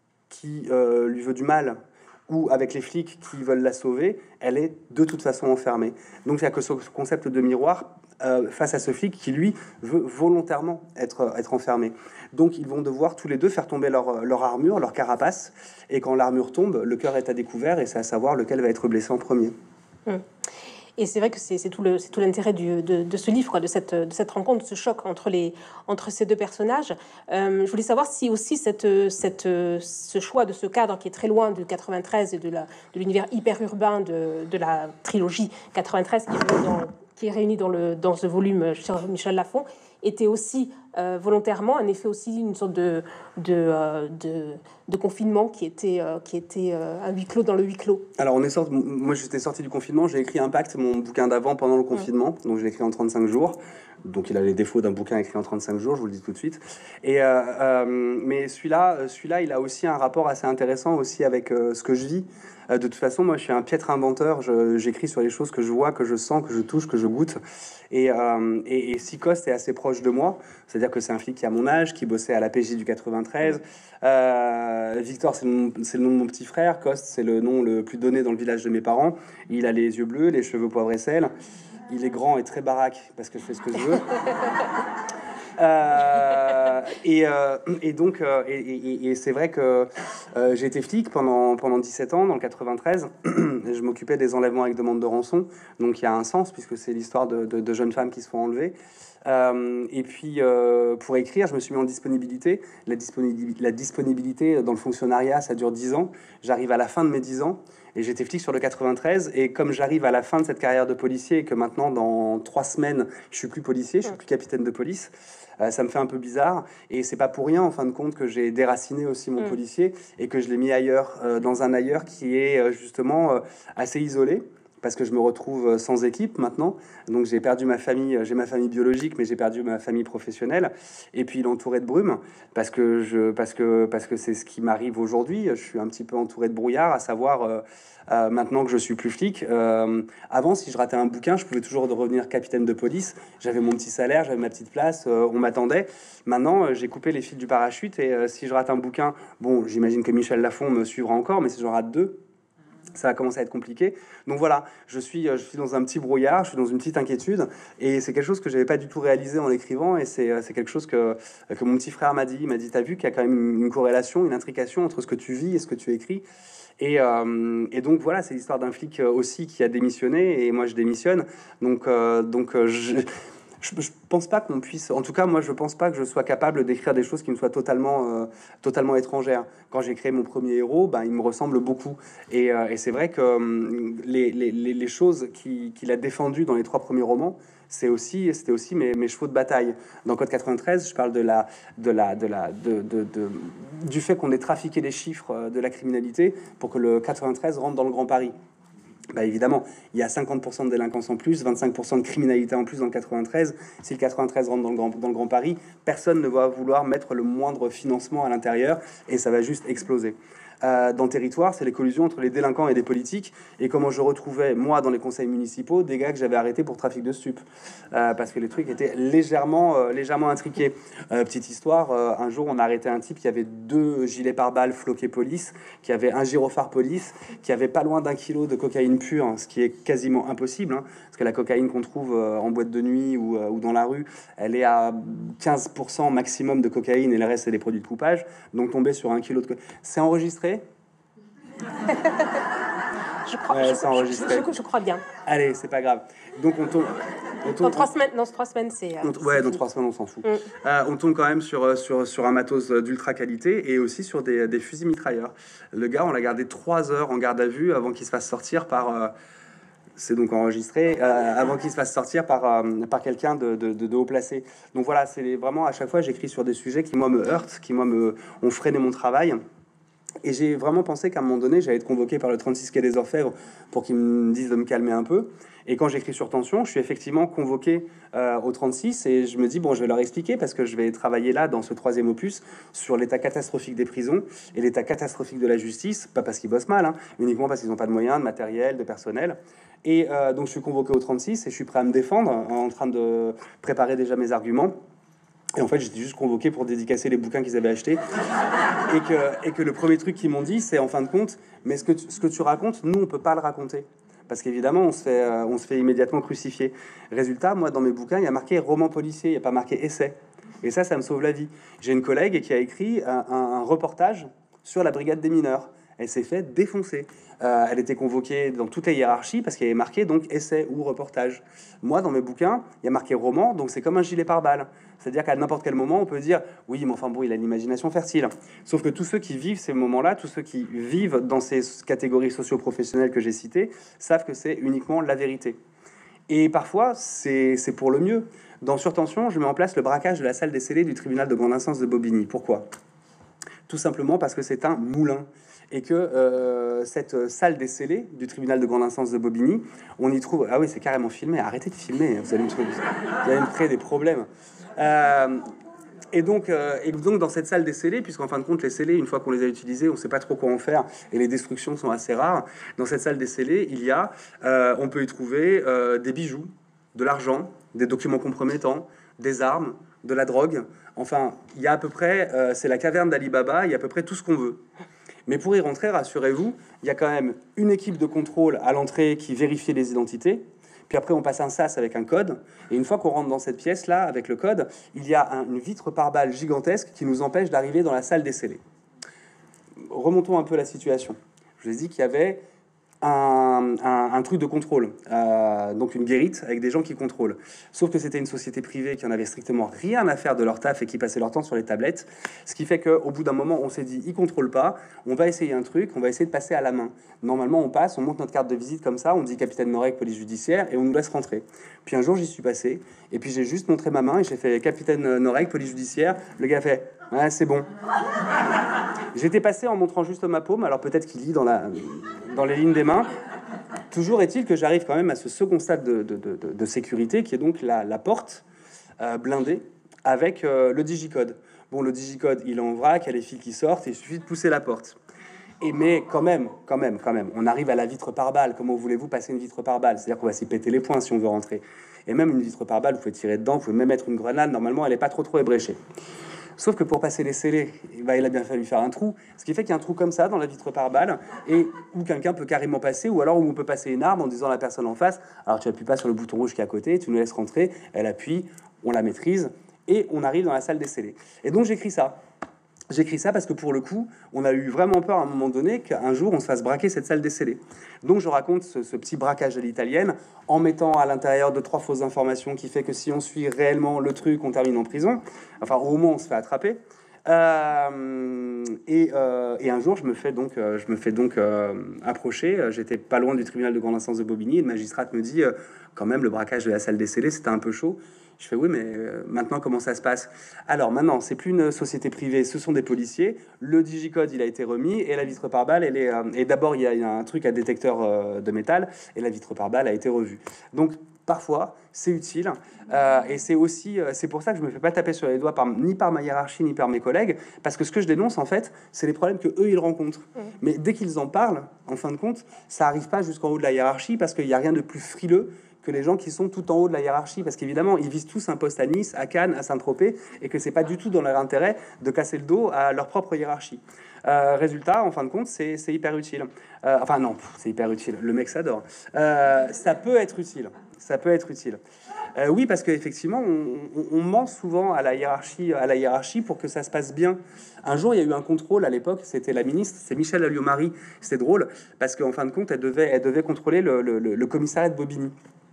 qui euh, lui veut du mal, ou avec les flics qui veulent la sauver, elle est de toute façon enfermée. Donc il n'y a que ce concept de miroir euh, face à ce flic qui, lui, veut volontairement être, être enfermé. Donc ils vont devoir tous les deux faire tomber leur, leur armure, leur carapace, et quand l'armure tombe, le cœur est à découvert, et c'est à savoir lequel va être blessé en premier. Mmh. Et c'est vrai que c'est tout le c'est tout l'intérêt de, de ce livre, quoi, de cette de cette rencontre, de ce choc entre les entre ces deux personnages. Euh, je voulais savoir si aussi cette cette ce choix de ce cadre qui est très loin de quatre-vingt-treize et de la de l'univers hyper urbain de de la trilogie quatre-vingt-treize qui est dans, qui est réuni dans le dans ce volume chez Michel Lafon était aussi euh, volontairement un effet aussi une sorte de de, euh, de, de confinement qui était euh, qui était euh, un huis clos dans le huis clos. Alors on est sorti, moi j'étais sorti du confinement, j'ai écrit Impact, mon bouquin d'avant pendant le confinement, mmh. donc je l'ai écrit en trente-cinq jours. Donc il a les défauts d'un bouquin écrit en trente-cinq jours, je vous le dis tout de suite. Et euh, euh, mais celui-là, celui-là, il a aussi un rapport assez intéressant aussi avec euh, ce que je vis. Euh, de toute façon, moi, je suis un piètre inventeur. Je, j'écris sur les choses que je vois, que je sens, que je touche, que je goûte. Et, euh, et, et Sicoste est assez proche de moi. C'est-à-dire que c'est un flic qui a mon âge, qui bossait à la P J du quatre-vingt-treize. Euh, Victor, c'est le, nom, c'est le nom de mon petit frère. Coste, c'est le nom le plus donné dans le village de mes parents. Il a les yeux bleus, les cheveux poivre et sel. Il est grand et très baraque parce que je fais ce que je veux. euh, et, euh, et donc, euh, et, et, et c'est vrai que euh, j'ai été flic pendant, pendant dix-sept ans, dans le quatre-vingt-treize. Je m'occupais des enlèvements avec demande de rançon. Donc il y a un sens, puisque c'est l'histoire de, de, de jeunes femmes qui se font enlever. Euh, et puis, euh, pour écrire, je me suis mis en disponibilité. La, disponibilité. la disponibilité dans le fonctionnariat, ça dure dix ans. J'arrive à la fin de mes dix ans. Et j'étais flic sur le quatre-vingt-treize. Et comme j'arrive à la fin de cette carrière de policier et que maintenant, dans trois semaines, je suis plus policier, je suis plus capitaine de police, euh, ça me fait un peu bizarre. Et c'est pas pour rien, en fin de compte, que j'ai déraciné aussi mon mmh. policier et que je l'ai mis ailleurs, euh, dans un ailleurs qui est euh, justement euh, assez isolé. Parce que je me retrouve sans équipe maintenant. Donc j'ai perdu ma famille, j'ai ma famille biologique, mais j'ai perdu ma famille professionnelle. Et puis il est entouré de brume, parce que je, parce que, parce que c'est ce qui m'arrive aujourd'hui. Je suis un petit peu entouré de brouillard, à savoir euh, euh, maintenant que je suis plus flic. Euh, avant, si je ratais un bouquin, je pouvais toujours revenir capitaine de police. J'avais mon petit salaire, j'avais ma petite place, euh, on m'attendait. Maintenant, euh, j'ai coupé les fils du parachute et euh, si je rate un bouquin, bon, j'imagine que Michel Lafon me suivra encore, mais si j'en rate deux, ça va commencer à être compliqué. Donc voilà, je suis, je suis dans un petit brouillard, je suis dans une petite inquiétude, et c'est quelque chose que j'avais pas du tout réalisé en l'écrivant, et c'est, c'est quelque chose que, que mon petit frère m'a dit. Il m'a dit, t'as vu qu'il y a quand même une, une corrélation, une intrication entre ce que tu vis et ce que tu écris. Et, euh, et donc voilà, c'est l'histoire d'un flic aussi qui a démissionné, et moi je démissionne. Donc, euh, donc euh, je... Je, je pense pas qu'on puisse, en tout cas moi je pense pas que je sois capable d'écrire des choses qui me soient totalement, euh, totalement étrangères. Quand j'ai créé mon premier héros, ben, il me ressemble beaucoup. Et, euh, et c'est vrai que euh, les, les, les choses qu'il qui a défendues dans les trois premiers romans, c'est aussi, c'était aussi mes, mes chevaux de bataille. Dans Code quatre-vingt-treize, je parle de la, de la, de la, de, de, de, du fait qu'on ait trafiqué les chiffres de la criminalité pour que le quatre-vingt-treize rentre dans le Grand Paris. Bah évidemment, il y a cinquante pour cent de délinquance en plus, vingt-cinq pour cent de criminalité en plus dans le quatre-vingt-treize. Si le quatre-vingt-treize rentre dans le Grand, dans le Grand Paris, personne ne va vouloir mettre le moindre financement à l'intérieur et ça va juste exploser. Euh, dans le territoire, c'est les collusions entre les délinquants et des politiques, et comment je retrouvais, moi, dans les conseils municipaux, des gars que j'avais arrêtés pour trafic de stupes, euh, parce que les trucs étaient légèrement, euh, légèrement intriqués. Euh, petite histoire, euh, un jour, on a arrêté un type qui avait deux gilets pare-balles floqués police, qui avait un gyrophare police, qui avait pas loin d'un kilo de cocaïne pure, hein, ce qui est quasiment impossible, hein, parce que la cocaïne qu'on trouve euh, en boîte de nuit ou, euh, ou dans la rue, elle est à quinze pour cent maximum de cocaïne, et le reste, c'est des produits de coupage. Donc, tomber sur un kilo de cocaïne... C'est enregistré. je, crois, ouais, je, je, je, je crois bien. Allez, c'est pas grave. Donc on tombe, on tombe, dans trois semaines, dans trois semaines, c'est... Euh, ouais, dans trois semaines, on s'en fout. Mm. Euh, on tombe quand même sur, sur, sur un matos d'ultra qualité et aussi sur des, des fusils mitrailleurs. Le gars, on l'a gardé trois heures en garde à vue avant qu'il se fasse sortir par... Euh, c'est donc enregistré, euh, avant qu'il se fasse sortir par, euh, par quelqu'un de, de, de, de haut placé. Donc voilà, c'est vraiment, à chaque fois, j'écris sur des sujets qui, moi, me heurtent, qui, moi, me, ont freiné mon travail. Et j'ai vraiment pensé qu'à un moment donné, j'allais être convoqué par le trente-six quai des Orfèvres pour qu'ils me disent de me calmer un peu. Et quand j'écris sur Tension, je suis effectivement convoqué euh, au trente-six et je me dis, bon, je vais leur expliquer parce que je vais travailler là, dans ce troisième opus, sur l'état catastrophique des prisons et l'état catastrophique de la justice, pas parce qu'ils bossent mal, hein, uniquement parce qu'ils n'ont pas de moyens, de matériel, de personnel. Et euh, donc, je suis convoqué au trente-six et je suis prêt à me défendre, en train de préparer déjà mes arguments. Et en fait, j'étais juste convoqué pour dédicacer les bouquins qu'ils avaient achetés. Et que, et que le premier truc qu'ils m'ont dit, c'est en fin de compte, mais ce que tu, ce que tu racontes, nous, on peut pas le raconter. Parce qu'évidemment, on se fait, euh, on se fait immédiatement crucifier. Résultat, moi, dans mes bouquins, il y a marqué roman policier, il n'y a pas marqué essai. Et ça, ça me sauve la vie. J'ai une collègue qui a écrit un, un, un reportage sur la brigade des mineurs. Elle s'est fait défoncer. Euh, elle était convoquée dans toutes les hiérarchies parce qu'il y avait marqué donc essai ou reportage. Moi, dans mes bouquins, il y a marqué roman, donc c'est comme un gilet pare-balles. C'est-à-dire qu'à n'importe quel moment, on peut dire oui, mais enfin bon, il a l'imagination fertile. Sauf que tous ceux qui vivent ces moments-là, tous ceux qui vivent dans ces catégories socio-professionnelles que j'ai citées, savent que c'est uniquement la vérité. Et parfois, c'est pour le mieux. Dans Surtension, je mets en place le braquage de la salle des scellés du tribunal de grande instance de Bobigny. Pourquoi ? Tout simplement parce que c'est un moulin. Et que euh, cette salle des scellés du tribunal de grande instance de Bobigny, on y trouve... Ah oui, c'est carrément filmé. Arrêtez de filmer, vous allez me, vous allez me créer des problèmes. Euh, et, donc, euh, et donc, dans cette salle des scellés, puisqu'en fin de compte, les scellés, une fois qu'on les a utilisés, on ne sait pas trop quoi en faire, et les destructions sont assez rares. Dans cette salle des scellés, il y a... Euh, on peut y trouver euh, des bijoux, de l'argent, des documents compromettants, des armes, de la drogue. Enfin, il y a à peu près... Euh, c'est la caverne d'Ali Baba, il y a à peu près tout ce qu'on veut. Mais pour y rentrer, rassurez-vous, il y a quand même une équipe de contrôle à l'entrée qui vérifie les identités. Puis après, on passe un sas avec un code. Et une fois qu'on rentre dans cette pièce-là, avec le code, il y a un, une vitre pare-balles gigantesque qui nous empêche d'arriver dans la salle des scellés. Remontons un peu la situation. Je vous ai dit qu'il y avait un, un, un truc de contrôle, euh, donc une guérite avec des gens qui contrôlent. Sauf que c'était une société privée qui en avait strictement rien à faire de leur taf et qui passait leur temps sur les tablettes. Ce qui fait qu'au bout d'un moment, on s'est dit, ils contrôlent pas, on va essayer un truc, on va essayer de passer à la main. Normalement, on passe, on monte notre carte de visite comme ça, on dit capitaine Norek, police judiciaire, et on nous laisse rentrer. Puis un jour, j'y suis passé, et puis j'ai juste montré ma main et j'ai fait capitaine Norek, police judiciaire. Le gars fait, ouais, c'est bon. J'étais passé en montrant juste ma paume, alors peut-être qu'il lit dans, la, dans les lignes des mains. Toujours est-il que j'arrive quand même à ce second stade de, de, de, de sécurité, qui est donc la, la porte euh, blindée avec euh, le digicode. Bon, le digicode, il est en vrac, il y a les fils qui sortent, et il suffit de pousser la porte. Et mais quand même, quand même, quand même, on arrive à la vitre par balle. Comment voulez-vous passer une vitre par balle? C'est-à-dire qu'on va s'y péter les poings si on veut rentrer. Et même une vitre par balle, vous pouvez tirer dedans, vous pouvez même mettre une grenade. Normalement, elle n'est pas trop trop ébréchée. Sauf que pour passer les scellés, eh ben, il a bien fallu faire un trou. Ce qui fait qu'il y a un trou comme ça dans la vitre par balle, et où quelqu'un peut carrément passer, ou alors où on peut passer une arme en disant à la personne en face, alors tu appuies pas sur le bouton rouge qui est à côté, tu nous laisses rentrer, elle appuie, on la maîtrise, et on arrive dans la salle des scellés. Et donc j'écris ça. J'écris ça parce que pour le coup, on a eu vraiment peur à un moment donné qu'un jour on se fasse braquer cette salle des scellés. Donc je raconte ce, ce petit braquage à l'italienne en mettant à l'intérieur de trois fausses informations qui fait que si on suit réellement le truc, on termine en prison. Enfin, au moins on se fait attraper. Euh, et, euh, et un jour, je me fais donc, euh, je me fais donc euh, approcher. J'étais pas loin du tribunal de grande instance de Bobigny. Et le magistrat me dit, euh, quand même, le braquage de la salle des scellés, c'était un peu chaud. Je fais oui, mais euh, maintenant, comment ça se passe? Alors maintenant, c'est plus une société privée, ce sont des policiers. Le digicode, il a été remis, et la vitre par balle, elle est. Euh, et d'abord, il y, a, il y a un truc à détecteur euh, de métal, et la vitre par balle a été revue. Donc parfois, c'est utile, euh, et c'est aussi, euh, c'est pour ça que je me fais pas taper sur les doigts par, ni par ma hiérarchie ni par mes collègues, parce que ce que je dénonce en fait, c'est les problèmes que eux ils rencontrent. Mmh. Mais dès qu'ils en parlent, en fin de compte, ça arrive pas jusqu'en haut de la hiérarchie, parce qu'il y a rien de plus frileux que les gens qui sont tout en haut de la hiérarchie, parce qu'évidemment, ils visent tous un poste à Nice, à Cannes, à Saint-Tropez, et que c'est pas du tout dans leur intérêt de casser le dos à leur propre hiérarchie. Euh, résultat, en fin de compte, c'est hyper utile. Euh, enfin non, c'est hyper utile. Le mec s'adore. Euh, ça peut être utile. Ça peut être utile. Euh, oui, parce qu'effectivement, on, on, on ment souvent à la hiérarchie, à la hiérarchie pour que ça se passe bien. Un jour, il y a eu un contrôle à l'époque. C'était la ministre, c'est Michèle Alliot-Marie. C'était drôle parce qu'en fin de compte, elle devait, elle devait contrôler le, le, le commissariat de Bobigny.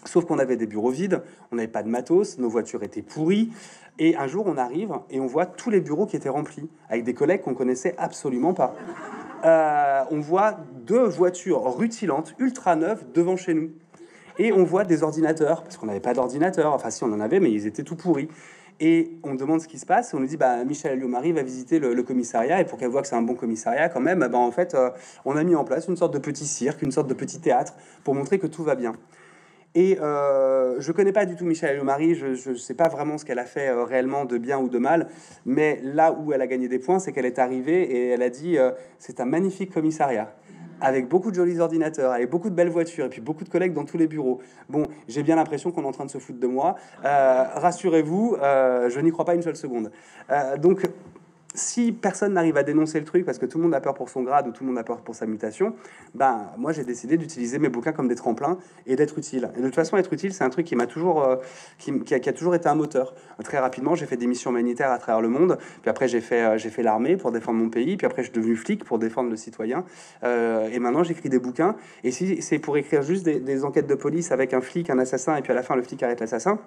Sauf qu'on avait des bureaux vides, on n'avait pas de matos, nos voitures étaient pourries. Et un jour, on arrive et on voit tous les bureaux qui étaient remplis, avec des collègues qu'on connaissait absolument pas. Euh, on voit deux voitures rutilantes, ultra neuves, devant chez nous. Et on voit des ordinateurs, parce qu'on n'avait pas d'ordinateur. Enfin, si, on en avait, mais ils étaient tout pourris. Et on demande ce qui se passe, et on nous dit, bah, Michèle Alliot-Marie va visiter le, le commissariat, et pour qu'elle voit que c'est un bon commissariat, quand même, bah, en fait, euh, on a mis en place une sorte de petit cirque, une sorte de petit théâtre, pour montrer que tout va bien. Et euh, je connais pas du tout Michèle Alliot-Marie, je ne sais pas vraiment ce qu'elle a fait euh, réellement de bien ou de mal, mais là où elle a gagné des points, c'est qu'elle est arrivée et elle a dit euh, c'est un magnifique commissariat, avec beaucoup de jolis ordinateurs, avec beaucoup de belles voitures, et puis beaucoup de collègues dans tous les bureaux. Bon, j'ai bien l'impression qu'on est en train de se foutre de moi. Euh, rassurez-vous, euh, je n'y crois pas une seule seconde. Euh, donc, si personne n'arrive à dénoncer le truc parce que tout le monde a peur pour son grade ou tout le monde a peur pour sa mutation, ben moi j'ai décidé d'utiliser mes bouquins comme des tremplins et d'être utile. Et de toute façon, être utile, c'est un truc qui m'a toujours, euh, qui, qui, a, qui a toujours été un moteur. Très rapidement, j'ai fait des missions humanitaires à travers le monde. Puis après, j'ai fait, euh, j'ai fait l'armée pour défendre mon pays. Puis après, je suis devenu flic pour défendre le citoyen. Euh, et maintenant, j'écris des bouquins. Et si c'est pour écrire juste des, des enquêtes de police avec un flic, un assassin, et puis à la fin, le flic arrête l'assassin,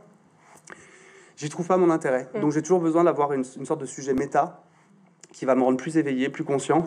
j'y trouve pas mon intérêt. Mmh. Donc j'ai toujours besoin d'avoir une, une sorte de sujet méta qui va me rendre plus éveillé, plus conscient.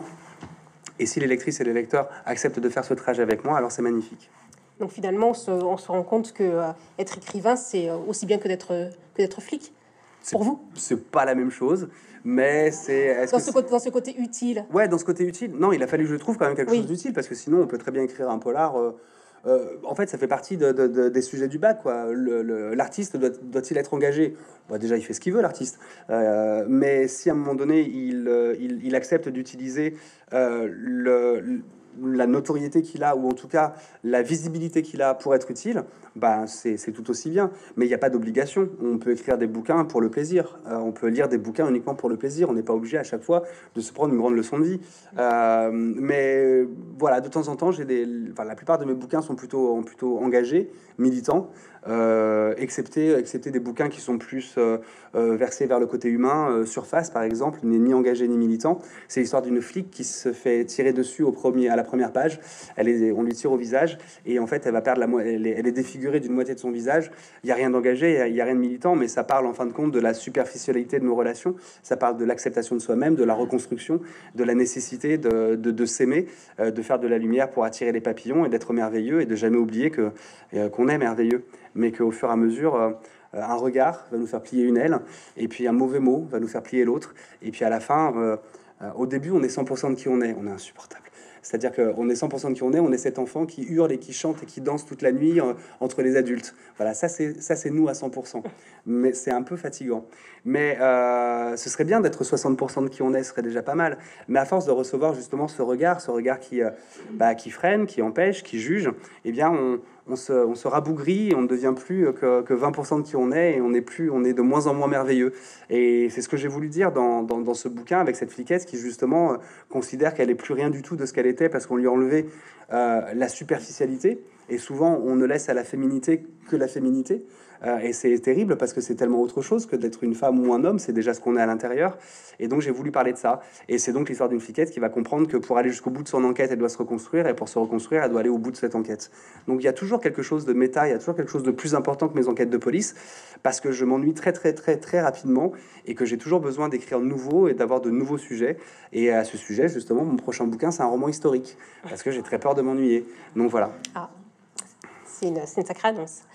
Et si les lectrices et les lecteurs acceptent de faire ce trajet avec moi, alors c'est magnifique. Donc finalement, on se, on se rend compte que euh, être écrivain, c'est aussi bien que d'être que d'être flic. Pour vous, c'est pas la même chose, mais c'est dans ce côté, dans ce côté utile. Ouais, dans ce côté utile. Non, il a fallu que je trouve quand même quelque oui. chose d'utile, parce que sinon, on peut très bien écrire un polar. Euh, Euh, en fait, ça fait partie de, de, de, des sujets du bac, quoi. L'artiste doit, doit-il être engagé? Bon, déjà, il fait ce qu'il veut, l'artiste. Euh, mais si à un moment donné, il, il, il accepte d'utiliser euh, le, la notoriété qu'il a, ou en tout cas la visibilité qu'il a pour être utile, bah, c'est tout aussi bien. Mais il n'y a pas d'obligation. On peut écrire des bouquins pour le plaisir. Euh, on peut lire des bouquins uniquement pour le plaisir. On n'est pas obligé à chaque fois de se prendre une grande leçon de vie. Euh, mais voilà, de temps en temps, j'ai des... Enfin, la plupart de mes bouquins sont plutôt, plutôt engagés, militants, euh, excepté, excepté des bouquins qui sont plus euh, euh, versés vers le côté humain. Euh, Surface, par exemple, n'est ni engagé ni militant. C'est l'histoire d'une flic qui se fait tirer dessus au premier, à la première page. Elle est, on lui tire au visage et en fait, elle va perdre la moitié. Elle est, elle est défigurée d'une moitié de son visage. Il n'y a rien d'engagé, il n'y a, a rien de militant, mais ça parle en fin de compte de la superficialité de nos relations. Ça parle de l'acceptation de soi-même, de la reconstruction, de la nécessité de, de, de s'aimer, euh, de faire de la lumière pour attirer les papillons et d'être merveilleux et de jamais oublier que euh, qu'on est merveilleux, mais qu'au fur et à mesure, euh, un regard va nous faire plier une aile, et puis un mauvais mot va nous faire plier l'autre, et puis à la fin, euh, euh, au début, on est cent pour cent de qui on est, on est insupportable. C'est-à-dire qu'on est cent pour cent de qui on est, on est cet enfant qui hurle et qui chante et qui danse toute la nuit euh, entre les adultes. Voilà, ça c'est ça c'est nous à cent pour cent. Mais c'est un peu fatigant. Mais euh, ce serait bien d'être soixante pour cent de qui on est, ce serait déjà pas mal. Mais à force de recevoir justement ce regard, ce regard qui, euh, bah, qui freine, qui empêche, qui juge, eh bien on, on, se, on se rabougrit et on ne devient plus que, que vingt pour cent de qui on est, et on est, plus, on est de moins en moins merveilleux. Et c'est ce que j'ai voulu dire dans, dans, dans ce bouquin avec cette fliquette qui justement euh, considère qu'elle n'est plus rien du tout de ce qu'elle était parce qu'on lui a enlevé euh, la superficialité. Et souvent, on ne laisse à la féminité que la féminité. Euh, et c'est terrible parce que c'est tellement autre chose que d'être une femme ou un homme. C'est déjà ce qu'on est à l'intérieur. Et donc, j'ai voulu parler de ça. Et c'est donc l'histoire d'une fliquette qui va comprendre que pour aller jusqu'au bout de son enquête, elle doit se reconstruire. Et pour se reconstruire, elle doit aller au bout de cette enquête. Donc, il y a toujours quelque chose de méta. Il y a toujours quelque chose de plus important que mes enquêtes de police. Parce que je m'ennuie très, très, très, très rapidement. Et que j'ai toujours besoin d'écrire nouveau et d'avoir de nouveaux sujets. Et à ce sujet, justement, mon prochain bouquin, c'est un roman historique. Parce que j'ai très peur de m'ennuyer. Donc, voilà. Ah. C'est une, une sacrée annonce.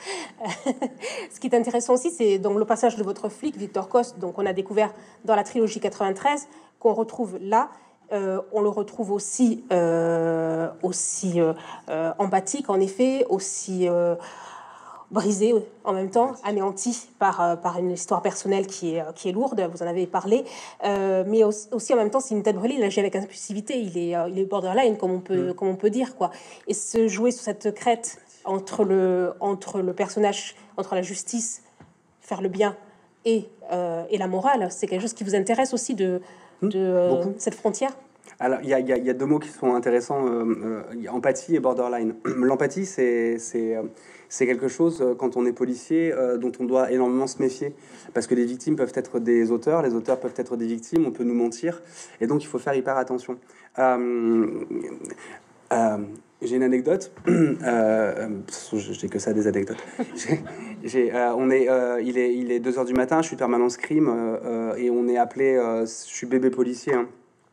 Ce qui est intéressant aussi, c'est donc le passage de votre flic, Victor Coste, donc on a découvert dans la trilogie quatre-vingt-treize, qu'on retrouve là. Euh, on le retrouve aussi, euh, aussi euh, euh, empathique, en effet, aussi euh, brisé en même temps, anéanti par, euh, par une histoire personnelle qui est, qui est lourde, vous en avez parlé, euh, mais aussi, aussi en même temps, c'est une tête brûlée, il agit avec impulsivité, il est, euh, il est borderline, comme on peut, mmh. comme on peut dire, quoi. Et se jouer sur cette crête entre le, entre le personnage, entre la justice, faire le bien et, euh, et la morale, c'est quelque chose qui vous intéresse aussi de, de euh, cette frontière? Alors, il y, y, y a deux mots qui sont intéressants, euh, euh, empathie et borderline. L'empathie, c'est c'est quelque chose, quand on est policier, euh, dont on doit énormément se méfier, parce que les victimes peuvent être des auteurs, les auteurs peuvent être des victimes, on peut nous mentir, et donc il faut faire hyper attention. Euh, euh, J'ai une anecdote. euh, j'ai que ça, des anecdotes. J'ai, j'ai, euh, on est, euh, il est, il est deux heures du matin. Je suis permanence crime euh, euh, et on est appelé. Euh, je suis bébé policier. Hein,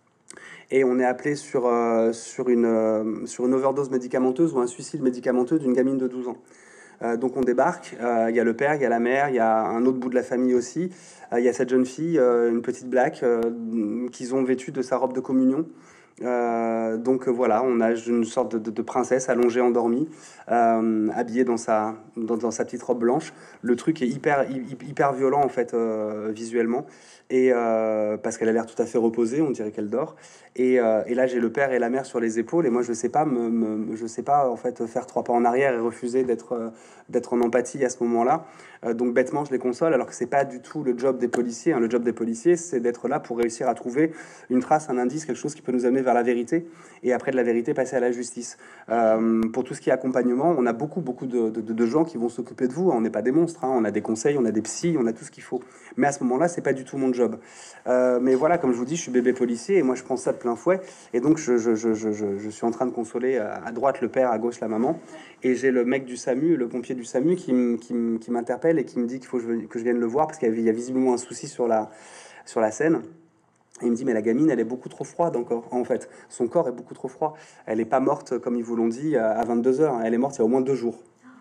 et on est appelé sur euh, sur une euh, sur une overdose médicamenteuse ou un suicide médicamenteux d'une gamine de douze ans. Euh, donc on débarque. Euh, Il y a le père, il y a la mère, il y a un autre bout de la famille aussi. Euh, Il y a cette jeune fille, euh, une petite black, euh, qu'ils ont vêtue de sa robe de communion. Euh, donc euh, voilà, on a une sorte de, de, de princesse allongée, endormie, euh, habillée dans sa, dans, dans sa petite robe blanche. Le truc est hyper, hyper violent en fait, euh, visuellement, et euh, parce qu'elle a l'air tout à fait reposée, on dirait qu'elle dort. Et, euh, et là, j'ai le père et la mère sur les épaules, et moi, je sais pas, me, me, je sais pas en fait faire trois pas en arrière et refuser d'être, euh, d'être en empathie à ce moment-là. Euh, donc bêtement, je les console, alors que c'est pas du tout le job des policiers. Hein. Le job des policiers, c'est d'être là pour réussir à trouver une trace, un indice, quelque chose qui peut nous amener vers la vérité, et après de la vérité passer à la justice. Euh, pour tout ce qui est accompagnement, on a beaucoup beaucoup de, de, de gens qui vont s'occuper de vous. On n'est pas des monstres, hein. On a des conseils, on a des psys, on a tout ce qu'il faut. Mais à ce moment-là, c'est pas du tout mon job. Euh, mais voilà, comme je vous dis, je suis bébé policier et moi je prends ça de plein fouet. Et donc je, je, je, je, je suis en train de consoler à droite le père, à gauche la maman. Et j'ai le mec du SAMU, le pompier du SAMU, qui, qui, qui m'interpelle et qui me dit qu'il faut que je, que je vienne le voir parce qu'il y a visiblement un souci sur la, sur la scène. Et il me dit, mais la gamine, elle est beaucoup trop froide encore, en fait. Son corps est beaucoup trop froid. Elle n'est pas morte, comme ils vous l'ont dit, à vingt-deux heures. Elle est morte il y a au moins deux jours.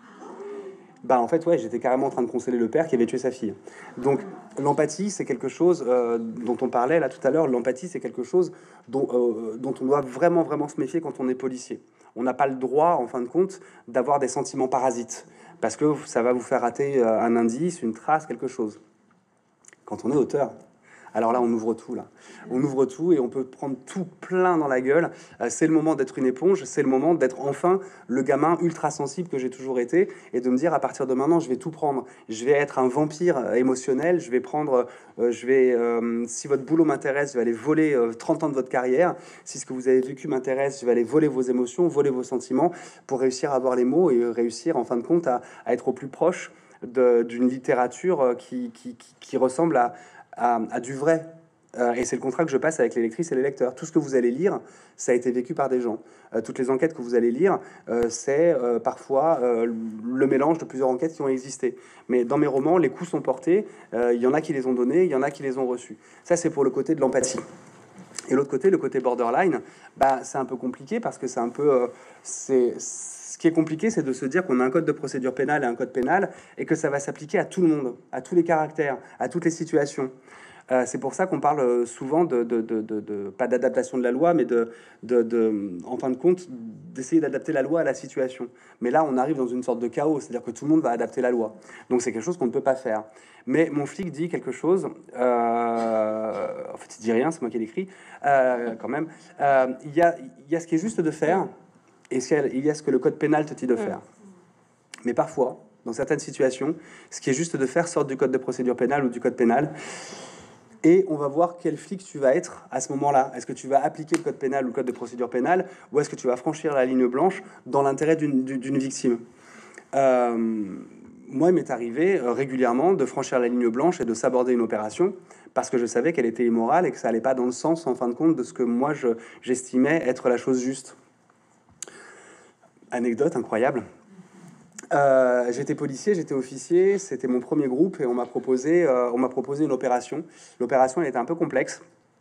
Bah, en fait, ouais, j'étais carrément en train de consoler le père qui avait tué sa fille. Donc, l'empathie, c'est quelque chose euh, dont on parlait là tout à l'heure. L'empathie, c'est quelque chose dont, euh, dont on doit vraiment, vraiment se méfier quand on est policier. On n'a pas le droit, en fin de compte, d'avoir des sentiments parasites. Parce que ça va vous faire rater un indice, une trace, quelque chose. Quand on est auteur, alors là, on ouvre tout, là. On ouvre tout et on peut prendre tout plein dans la gueule. Euh, c'est le moment d'être une éponge, c'est le moment d'être enfin le gamin ultra sensible que j'ai toujours été et de me dire, à partir de maintenant, je vais tout prendre. Je vais être un vampire émotionnel, je vais prendre, euh, je vais, euh, si votre boulot m'intéresse, je vais aller voler euh, trente ans de votre carrière. Si ce que vous avez vécu m'intéresse, je vais aller voler vos émotions, voler vos sentiments pour réussir à avoir les mots et réussir, en fin de compte, à, à être au plus proche de, d'une littérature qui, qui, qui, qui ressemble à À, à du vrai. Euh, et c'est le contrat que je passe avec les lectrices et les lecteurs. Tout ce que vous allez lire, ça a été vécu par des gens. Euh, toutes les enquêtes que vous allez lire, euh, c'est euh, parfois euh, le mélange de plusieurs enquêtes qui ont existé. Mais dans mes romans, les coups sont portés. Euh, il y en a qui les ont donnés, il y en a qui les ont reçus. Ça, c'est pour le côté de l'empathie. Et l'autre côté, le côté borderline, bah, c'est un peu compliqué parce que c'est un peu... Euh, c'est... Ce qui est compliqué, c'est de se dire qu'on a un code de procédure pénale et un code pénal et que ça va s'appliquer à tout le monde, à tous les caractères, à toutes les situations. Euh, c'est pour ça qu'on parle souvent de, de, de, de, de pas d'adaptation de la loi, mais de, de, de, en fin de compte, d'essayer d'adapter la loi à la situation. Mais là, on arrive dans une sorte de chaos, c'est-à-dire que tout le monde va adapter la loi. Donc c'est quelque chose qu'on ne peut pas faire. Mais mon flic dit quelque chose. Euh, en fait, il dit rien, c'est moi qui l'écris euh, quand même. Euh, il y a, il y a ce qui est juste de faire. Et il y a ce que le code pénal te dit de faire. Mais parfois, dans certaines situations, ce qui est juste de faire sort du code de procédure pénale ou du code pénal. Et on va voir quel flic tu vas être à ce moment-là. Est-ce que tu vas appliquer le code pénal ou le code de procédure pénale, ou est-ce que tu vas franchir la ligne blanche dans l'intérêt d'une, d'une victime. euh, Moi, il m'est arrivé euh, régulièrement de franchir la ligne blanche et de s'aborder une opération parce que je savais qu'elle était immorale et que ça allait pas dans le sens, en fin de compte, de ce que moi, je, j'estimais être la chose juste. Anecdote incroyable. Euh, j'étais policier, j'étais officier, c'était mon premier groupe et on m'a proposé, euh, on m'a proposé une opération. L'opération, elle était un peu complexe.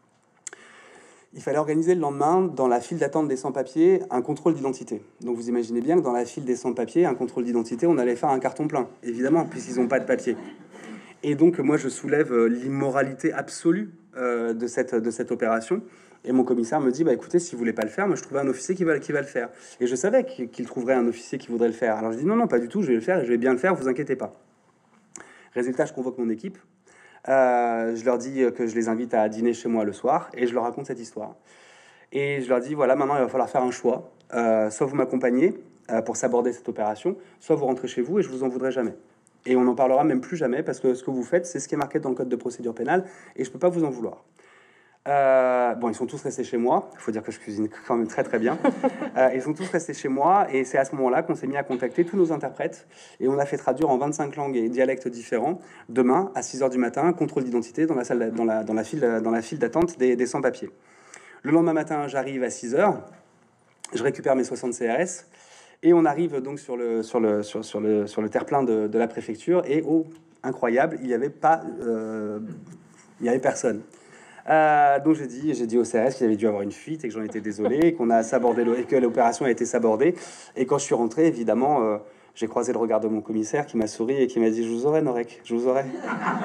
Il fallait organiser le lendemain, dans la file d'attente des sans-papiers, un contrôle d'identité. Donc vous imaginez bien que dans la file des sans-papiers, un contrôle d'identité, on allait faire un carton plein, évidemment, puisqu'ils n'ont pas de papier. Et donc moi, je soulève l'immoralité absolue euh, de cette de cette opération. Et mon commissaire me dit, bah écoutez, si vous voulez pas le faire, moi je trouvais un officier qui va, qui va le faire. Et je savais qu'il trouverait un officier qui voudrait le faire. Alors je dis, non, non, pas du tout, je vais le faire, et je vais bien le faire, vous inquiétez pas. Résultat, je convoque mon équipe. Euh, je leur dis que je les invite à dîner chez moi le soir, et je leur raconte cette histoire. Et je leur dis, voilà, maintenant il va falloir faire un choix. Euh, soit vous m'accompagnez euh, pour s'aborder cette opération, soit vous rentrez chez vous et je vous en voudrais jamais. Et on n'en parlera même plus jamais, parce que ce que vous faites, c'est ce qui est marqué dans le code de procédure pénale, et je peux pas vous en vouloir. Euh, bon, ils sont tous restés chez moi. Il faut dire que je cuisine quand même très très bien. Euh, ils sont tous restés chez moi et c'est à ce moment-là qu'on s'est mis à contacter tous nos interprètes et on a fait traduire en vingt-cinq langues et dialectes différents. Demain, à six heures du matin, contrôle d'identité dans la salle, dans la, dans la file, dans la file d'attente des, des sans-papiers. Le lendemain matin, j'arrive à six heures. Je récupère mes soixante C R S et on arrive donc sur le, sur le, sur, sur le, sur le terre-plein de, de la préfecture et oh, incroyable, il n'y avait pas, euh, il y avait personne. Euh, donc j'ai dit, j'ai dit au C R S qu'il avait dû avoir une fuite et que j'en étais désolé, qu'on a sabordé le, et que l'opération a été sabordée. Et quand je suis rentré, évidemment, euh, j'ai croisé le regard de mon commissaire qui m'a souri et qui m'a dit: je vous aurai, Norek, je vous aurai.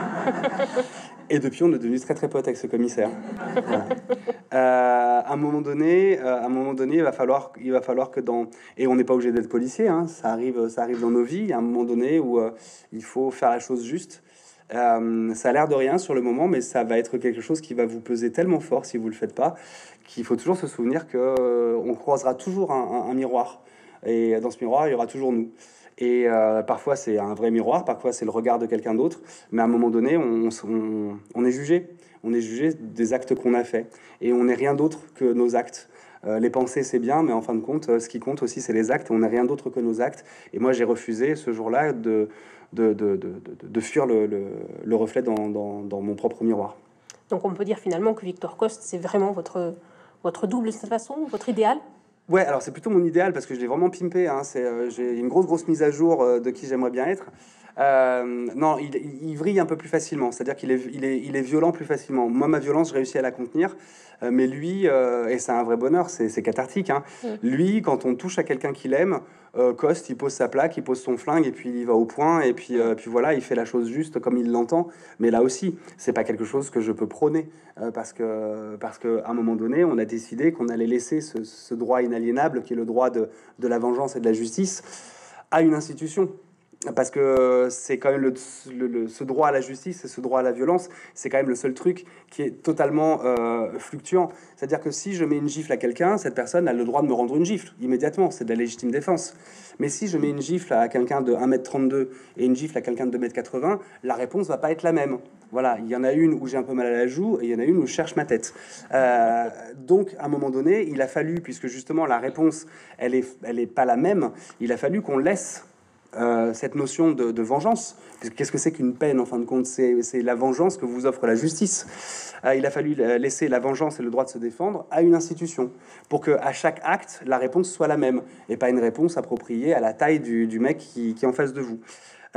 Et depuis, on est devenu très très potes avec ce commissaire. Voilà. Euh, à un moment donné, euh, à un moment donné, il va falloir, il va falloir que dans, et on n'est pas obligé d'être policier, hein, ça arrive, ça arrive dans nos vies. À un moment donné où euh, il faut faire la chose juste. Euh, ça a l'air de rien sur le moment, mais ça va être quelque chose qui va vous peser tellement fort si vous le faites pas, qu'il faut toujours se souvenir que euh, on croisera toujours un, un, un miroir, et dans ce miroir il y aura toujours nous. Et euh, parfois c'est un vrai miroir, parfois c'est le regard de quelqu'un d'autre, mais à un moment donné on, on, on est jugé, on est jugé des actes qu'on a fait, et on n'est rien d'autre que nos actes. Euh, les pensées c'est bien, mais en fin de compte, ce qui compte aussi c'est les actes. On n'est rien d'autre que nos actes. Et moi j'ai refusé ce jour-là de De, de, de, de, de fuir le, le, le reflet dans, dans, dans mon propre miroir. Donc on peut dire finalement que Victor Coste, c'est vraiment votre, votre double de cette façon, votre idéal? Ouais, alors c'est plutôt mon idéal parce que je l'ai vraiment pimpé. Hein. C'est, euh, j'ai une grosse, grosse mise à jour euh, de qui j'aimerais bien être. Euh, non, il, il vrille un peu plus facilement, c'est-à-dire qu'il est, il est, il est violent plus facilement. Moi, ma violence, je réussis à la contenir, euh, mais lui, euh, et c'est un vrai bonheur, c'est, c'est cathartique. Hein. Mm. Lui, quand on touche à quelqu'un qu'il aime, euh, Coste, il pose sa plaque, il pose son flingue, et puis il va au point, et puis, euh, puis voilà, il fait la chose juste comme il l'entend. Mais là aussi, c'est pas quelque chose que je peux prôner, euh, parce que, parce qu'à un moment donné, on a décidé qu'on allait laisser ce, ce droit inaliénable, qui est le droit de, de la vengeance et de la justice, à une institution. Parce que c'est quand même le, le, le, ce droit à la justice et ce droit à la violence, c'est quand même le seul truc qui est totalement euh, fluctuant. C'est-à-dire que si je mets une gifle à quelqu'un, cette personne a le droit de me rendre une gifle immédiatement, c'est de la légitime défense. Mais si je mets une gifle à quelqu'un de un mètre trente-deux et une gifle à quelqu'un de deux mètres quatre-vingts, la réponse va pas être la même. Voilà, il y en a une où j'ai un peu mal à la joue et il y en a une où je cherche ma tête. Euh, donc, à un moment donné, il a fallu, puisque justement la réponse, elle est, elle est pas la même, il a fallu qu'on laisse Euh, cette notion de, de vengeance. Qu'est-ce que c'est qu'une peine en fin de compte? C'est, c'est la vengeance que vous offre la justice. Euh, il a fallu laisser la vengeance et le droit de se défendre à une institution pour que à chaque acte la réponse soit la même et pas une réponse appropriée à la taille du, du mec qui, qui est en face de vous.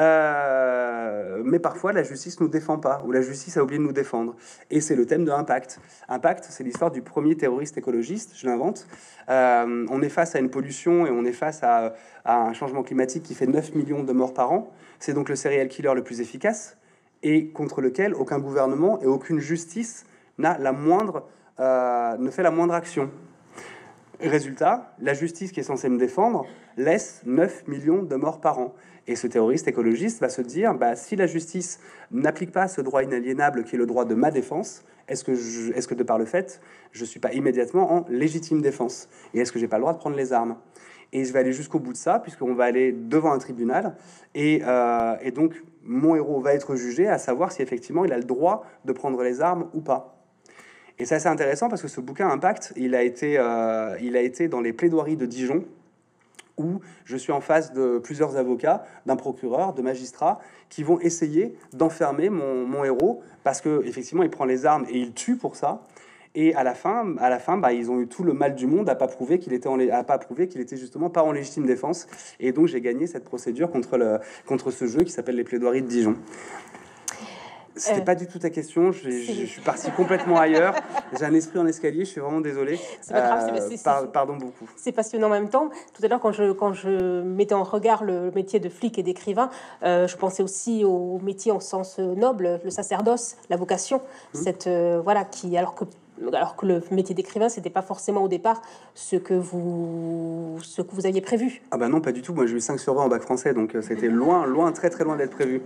Euh, mais parfois la justice nous défend pas, ou la justice a oublié de nous défendre, et c'est le thème de Impact. Impact, c'est l'histoire du premier terroriste écologiste, je l'invente. Euh, on est face à une pollution et on est face à, à un changement climatique qui fait neuf millions de morts par an. C'est donc le serial killer le plus efficace et contre lequel aucun gouvernement et aucune justice n'a la moindre, euh, ne fait la moindre action. Résultat, la justice qui est censée me défendre laisse neuf millions de morts par an. Et ce terroriste écologiste va se dire, bah, si la justice n'applique pas ce droit inaliénable qui est le droit de ma défense, est-ce que, je, est-ce que de par le fait, je ne suis pas immédiatement en légitime défense? Et est-ce que j'ai pas le droit de prendre les armes? Et je vais aller jusqu'au bout de ça, puisqu'on va aller devant un tribunal. Et, euh, et donc, mon héros va être jugé à savoir si effectivement il a le droit de prendre les armes ou pas. Et c'est assez intéressant parce que ce bouquin Impact, il a été, euh, il a été dans les plaidoiries de Dijon, où je suis en face de plusieurs avocats, d'un procureur, de magistrats, qui vont essayer d'enfermer mon, mon héros, parce que effectivement il prend les armes et il tue pour ça. Et à la fin, à la fin, bah, ils ont eu tout le mal du monde à pas prouver qu'il était en, à pas prouver qu'il était justement pas en légitime défense. Et donc j'ai gagné cette procédure contre le, contre ce jeu qui s'appelle les plaidoiries de Dijon. C'était euh, pas du tout ta question, je, je, je suis parti complètement ailleurs. J'ai un esprit en escalier, je suis vraiment désolé. C'est pas grave, euh, c'est, c'est, par, pardon beaucoup. C'est passionnant en même temps. Tout à l'heure, quand je, quand je mettais en regard le métier de flic et d'écrivain, euh, je pensais aussi au métier en sens noble, le sacerdoce, la vocation. Mmh. Cette, euh, voilà, qui, alors que alors que le métier d'écrivain, c'était pas forcément au départ ce que vous, ce que vous aviez prévu. Ah bah non, pas du tout. Moi, j'ai eu cinq sur vingt en bac français, donc c'était loin, loin, très très loin d'être prévu.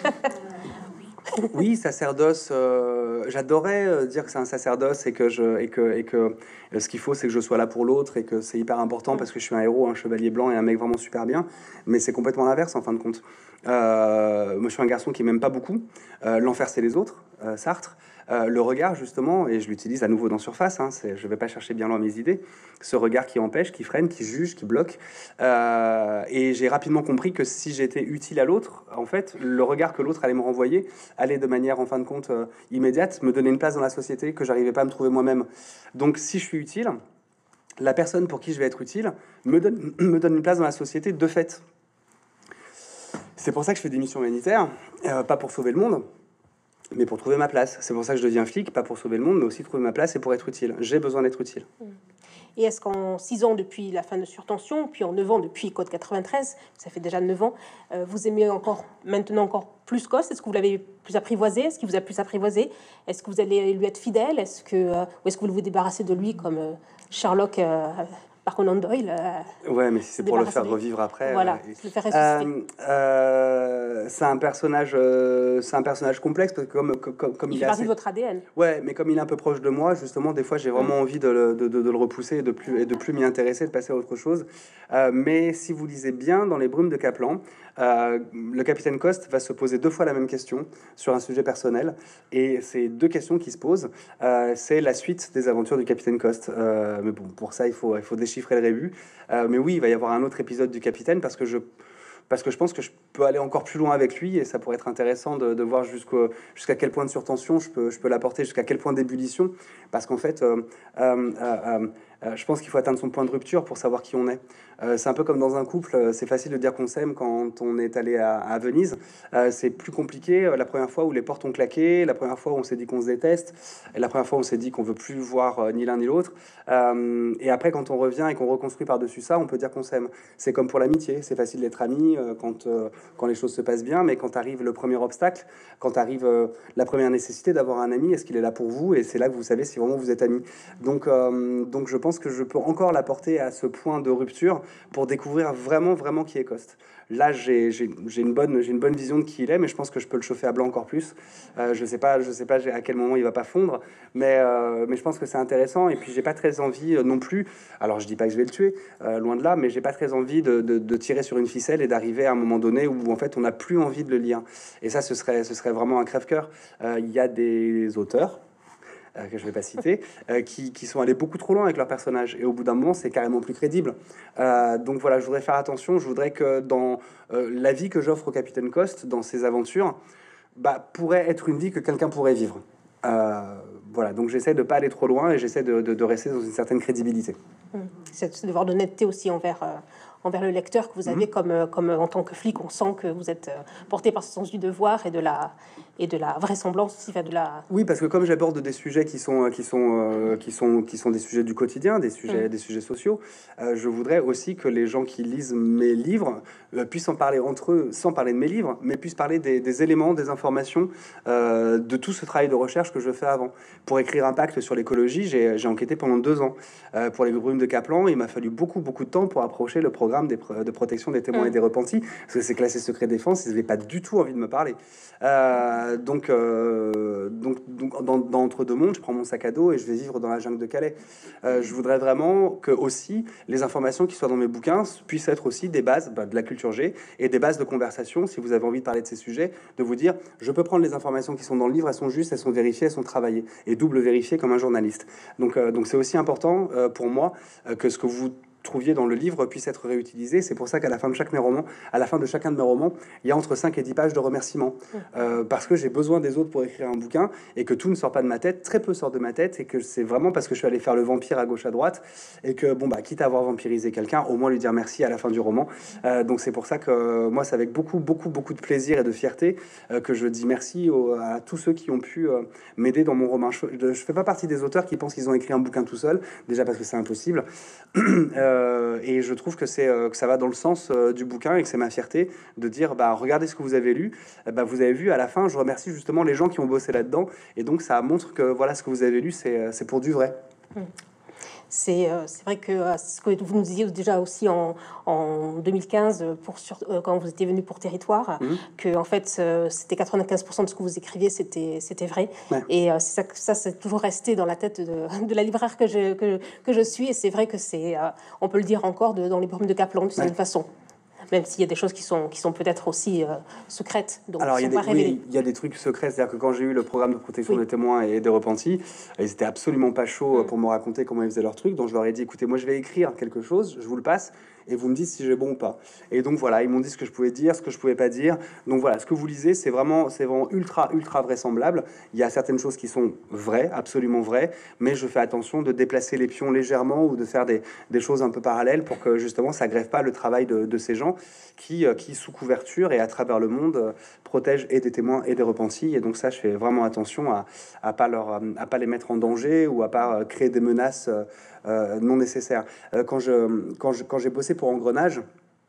Oui, sacerdoce. Euh, j'adorais dire que c'est un sacerdoce et que je et que et que ce qu'il faut, c'est que je sois là pour l'autre et que c'est hyper important parce que je suis un héros, un chevalier blanc et un mec vraiment super bien. Mais c'est complètement l'inverse en fin de compte. Euh, moi, je suis un garçon qui m'aime pas beaucoup. Euh, l'enfer, c'est les autres. Euh, Sartre. Euh, le regard, justement, et je l'utilise à nouveau dans Surface, hein, c'est, je ne vais pas chercher bien loin mes idées, ce regard qui empêche, qui freine, qui juge, qui bloque. Euh, et j'ai rapidement compris que si j'étais utile à l'autre, en fait, le regard que l'autre allait me renvoyer allait de manière, en fin de compte, euh, immédiate, me donner une place dans la société que j'arrivais pas à me trouver moi-même. Donc, si je suis utile, la personne pour qui je vais être utile me donne, me donne une place dans la société de fait. C'est pour ça que je fais des missions humanitaires, euh, pas pour sauver le monde, mais pour trouver ma place. C'est pour ça que je deviens flic, pas pour sauver le monde, mais aussi trouver ma place et pour être utile. J'ai besoin d'être utile. Et est-ce qu'en six ans depuis la fin de Surtension, puis en neuf ans depuis Code quatre-vingt-treize, ça fait déjà neuf ans, euh, vous aimez encore maintenant encore plus Coste? Est-ce que vous l'avez plus apprivoisé? Est-ce qu'il vous a plus apprivoisé? Est-ce que vous allez lui être fidèle? Est-ce que, euh, ou est-ce que vous vous débarrassez de lui comme euh, Sherlock euh, par Conan Doyle? euh, Ouais, mais si c'est pour le faire revivre après. Voilà, euh, le faire ressusciter. Euh, euh, c'est un personnage, euh, c'est un personnage complexe parce que comme comme, comme il il fait est partie assez... de votre A D N. Ouais, mais comme il est un peu proche de moi, justement, des fois, j'ai vraiment envie de le, de, de, de le repousser et de plus et de plus m'y intéresser, de passer à autre chose. Euh, mais si vous lisez bien dans Les Brumes de Kaplan, euh, le capitaine Coste va se poser deux fois la même question sur un sujet personnel, et ces deux questions qui se posent, euh, c'est la suite des aventures du capitaine Coste. Euh, mais bon, pour ça, il faut il faut déchiffrer le rébut. Euh, mais oui, il va y avoir un autre épisode du capitaine parce que je parce que je pense que je peux aller encore plus loin avec lui et ça pourrait être intéressant de, de voir jusqu'au, jusqu'à quel point de surtension je peux, je peux l'apporter, jusqu'à quel point d'ébullition, parce qu'en fait, euh, euh, euh, euh, je pense qu'il faut atteindre son point de rupture pour savoir qui on est. Euh, c'est un peu comme dans un couple, c'est facile de dire qu'on s'aime quand on est allé à, à Venise. Euh, c'est plus compliqué la première fois où les portes ont claqué, la première fois où on s'est dit qu'on se déteste, et la première fois où on s'est dit qu'on veut plus voir euh, ni l'un ni l'autre. Euh, et après, quand on revient et qu'on reconstruit par-dessus ça, on peut dire qu'on s'aime. C'est comme pour l'amitié, c'est facile d'être ami euh, quand, euh, quand les choses se passent bien, mais quand arrive le premier obstacle, quand arrive euh, la première nécessité d'avoir un ami, est-ce qu'il est là pour vous? Et c'est là que vous savez si vraiment vous êtes amis. Donc, euh, donc je pense que je peux encore l'apporter à ce point de rupture pour découvrir vraiment, vraiment qui est Coste. Là, j'ai, j'ai, j'ai une bonne, j'ai une bonne vision de qui il est, mais je pense que je peux le chauffer à blanc encore plus. Euh, je sais pas, je sais pas à quel moment il va pas fondre, mais, euh, mais je pense que c'est intéressant. Et puis, j'ai pas très envie euh, non plus. Alors, je dis pas que je vais le tuer, euh, loin de là, mais j'ai pas très envie de, de, de tirer sur une ficelle et d'arriver à un moment donné où en fait on n'a plus envie de le lire. Et ça, ce serait, ce serait vraiment un crève-cœur. Euh, Il y a des auteurs euh, que je vais pas citer, euh, qui, qui sont allés beaucoup trop loin avec leur personnage. Et au bout d'un moment, c'est carrément plus crédible. Euh, donc voilà, je voudrais faire attention. Je voudrais que dans euh, la vie que j'offre au capitaine Coste, dans ses aventures, bah, pourrait être une vie que quelqu'un pourrait vivre. Euh, voilà, donc j'essaie de pas aller trop loin et j'essaie de, de, de rester dans une certaine crédibilité. C'est ce devoir d'honnêteté aussi envers... Euh... envers le lecteur que vous avez, mmh. comme, comme en tant que flic, on sent que vous êtes porté par ce sens du devoir et de la, et de la vraisemblance aussi, de la... Oui, parce que comme j'aborde des sujets qui sont, qui sont, euh, qui sont, qui sont des sujets du quotidien, des sujets, mmh. des sujets sociaux, euh, je voudrais aussi que les gens qui lisent mes livres euh, puissent en parler entre eux, sans parler de mes livres, mais puissent parler des, des éléments, des informations, euh, de tout ce travail de recherche que je fais avant. Pour écrire Impact sur l'écologie, j'ai, j'ai enquêté pendant deux ans. Euh, pour les Brumes de Kaplan, il m'a fallu beaucoup, beaucoup de temps pour approcher le programme Des pr- de protection des témoins mmh. et des repentis, parce que c'est classé secret défense, ils n'avaient pas du tout envie de me parler. Euh, donc, euh, donc, donc dans, dans Entre deux mondes, je prends mon sac à dos et je vais vivre dans la jungle de Calais. Euh, je voudrais vraiment que aussi les informations qui soient dans mes bouquins puissent être aussi des bases bah, de la culture G et des bases de conversation. Si vous avez envie de parler de ces sujets, de vous dire, je peux prendre les informations qui sont dans le livre, elles sont justes, elles sont vérifiées, elles sont travaillées et double vérifiées comme un journaliste. Donc, euh, donc c'est aussi important euh, pour moi euh, que ce que vous trouviez dans le livre puisse être réutilisé. C'est pour ça qu'à la fin de chaque mes romans, à la fin de chacun de mes romans, il y a entre cinq et dix pages de remerciements. Euh, parce que j'ai besoin des autres pour écrire un bouquin et que tout ne sort pas de ma tête, très peu sort de ma tête, et que c'est vraiment parce que je suis allé faire le vampire à gauche à droite et que, bon, bah, quitte à avoir vampirisé quelqu'un, au moins lui dire merci à la fin du roman. Euh, donc c'est pour ça que euh, moi, c'est avec beaucoup, beaucoup, beaucoup de plaisir et de fierté euh, que je dis merci aux, à tous ceux qui ont pu euh, m'aider dans mon roman. Je ne fais pas partie des auteurs qui pensent qu'ils ont écrit un bouquin tout seul, déjà parce que c'est impossible. euh, Euh, et je trouve que, c'est, euh, que ça va dans le sens euh, du bouquin et que c'est ma fierté de dire bah, regardez ce que vous avez lu, euh, bah, vous avez vu à la fin, je remercie justement les gens qui ont bossé là-dedans, et donc ça montre que voilà, ce que vous avez lu, c'est, c'est pour du vrai. Mmh. C'est, euh, c'est vrai que euh, ce que vous nous disiez déjà aussi en, en deux mille quinze, pour sur, euh, quand vous étiez venu pour Territoire, mmh. que en fait euh, c'était quatre-vingt-quinze pour cent de ce que vous écriviez, c'était, c'était vrai. Ouais. Et euh, c'est ça, ça c'est toujours resté dans la tête de, de la libraire que je, que, que je suis. Et c'est vrai que c'est, euh, on peut le dire encore de, dans les Brumes de Kaplan d'une certaine ouais. façon. Même s'il y a des choses qui sont, qui sont peut-être aussi euh, secrètes. Donc alors, il y, oui, y a des trucs secrets. C'est-à-dire que quand j'ai eu le programme de protection oui. des témoins et des repentis, ils étaient absolument pas chauds mmh. pour me raconter comment ils faisaient leur truc. Donc, je leur ai dit, écoutez, moi, je vais écrire quelque chose, je vous le passe. et vous me dites si j'ai bon ou pas. Et donc voilà, ils m'ont dit ce que je pouvais dire, ce que je pouvais pas dire. Donc voilà, ce que vous lisez, c'est vraiment, c'est vraiment ultra, ultra vraisemblable. Il y a certaines choses qui sont vraies, absolument vraies, mais je fais attention de déplacer les pions légèrement ou de faire des, des choses un peu parallèles pour que justement ça grève pas le travail de, de ces gens qui, qui, sous couverture et à travers le monde, protègent et des témoins et des repentis. Et donc ça, je fais vraiment attention à, à pas leur, à pas les mettre en danger ou à pas créer des menaces euh, non nécessaires. Euh, quand je, quand je, quand j'ai bossé pour Engrenage,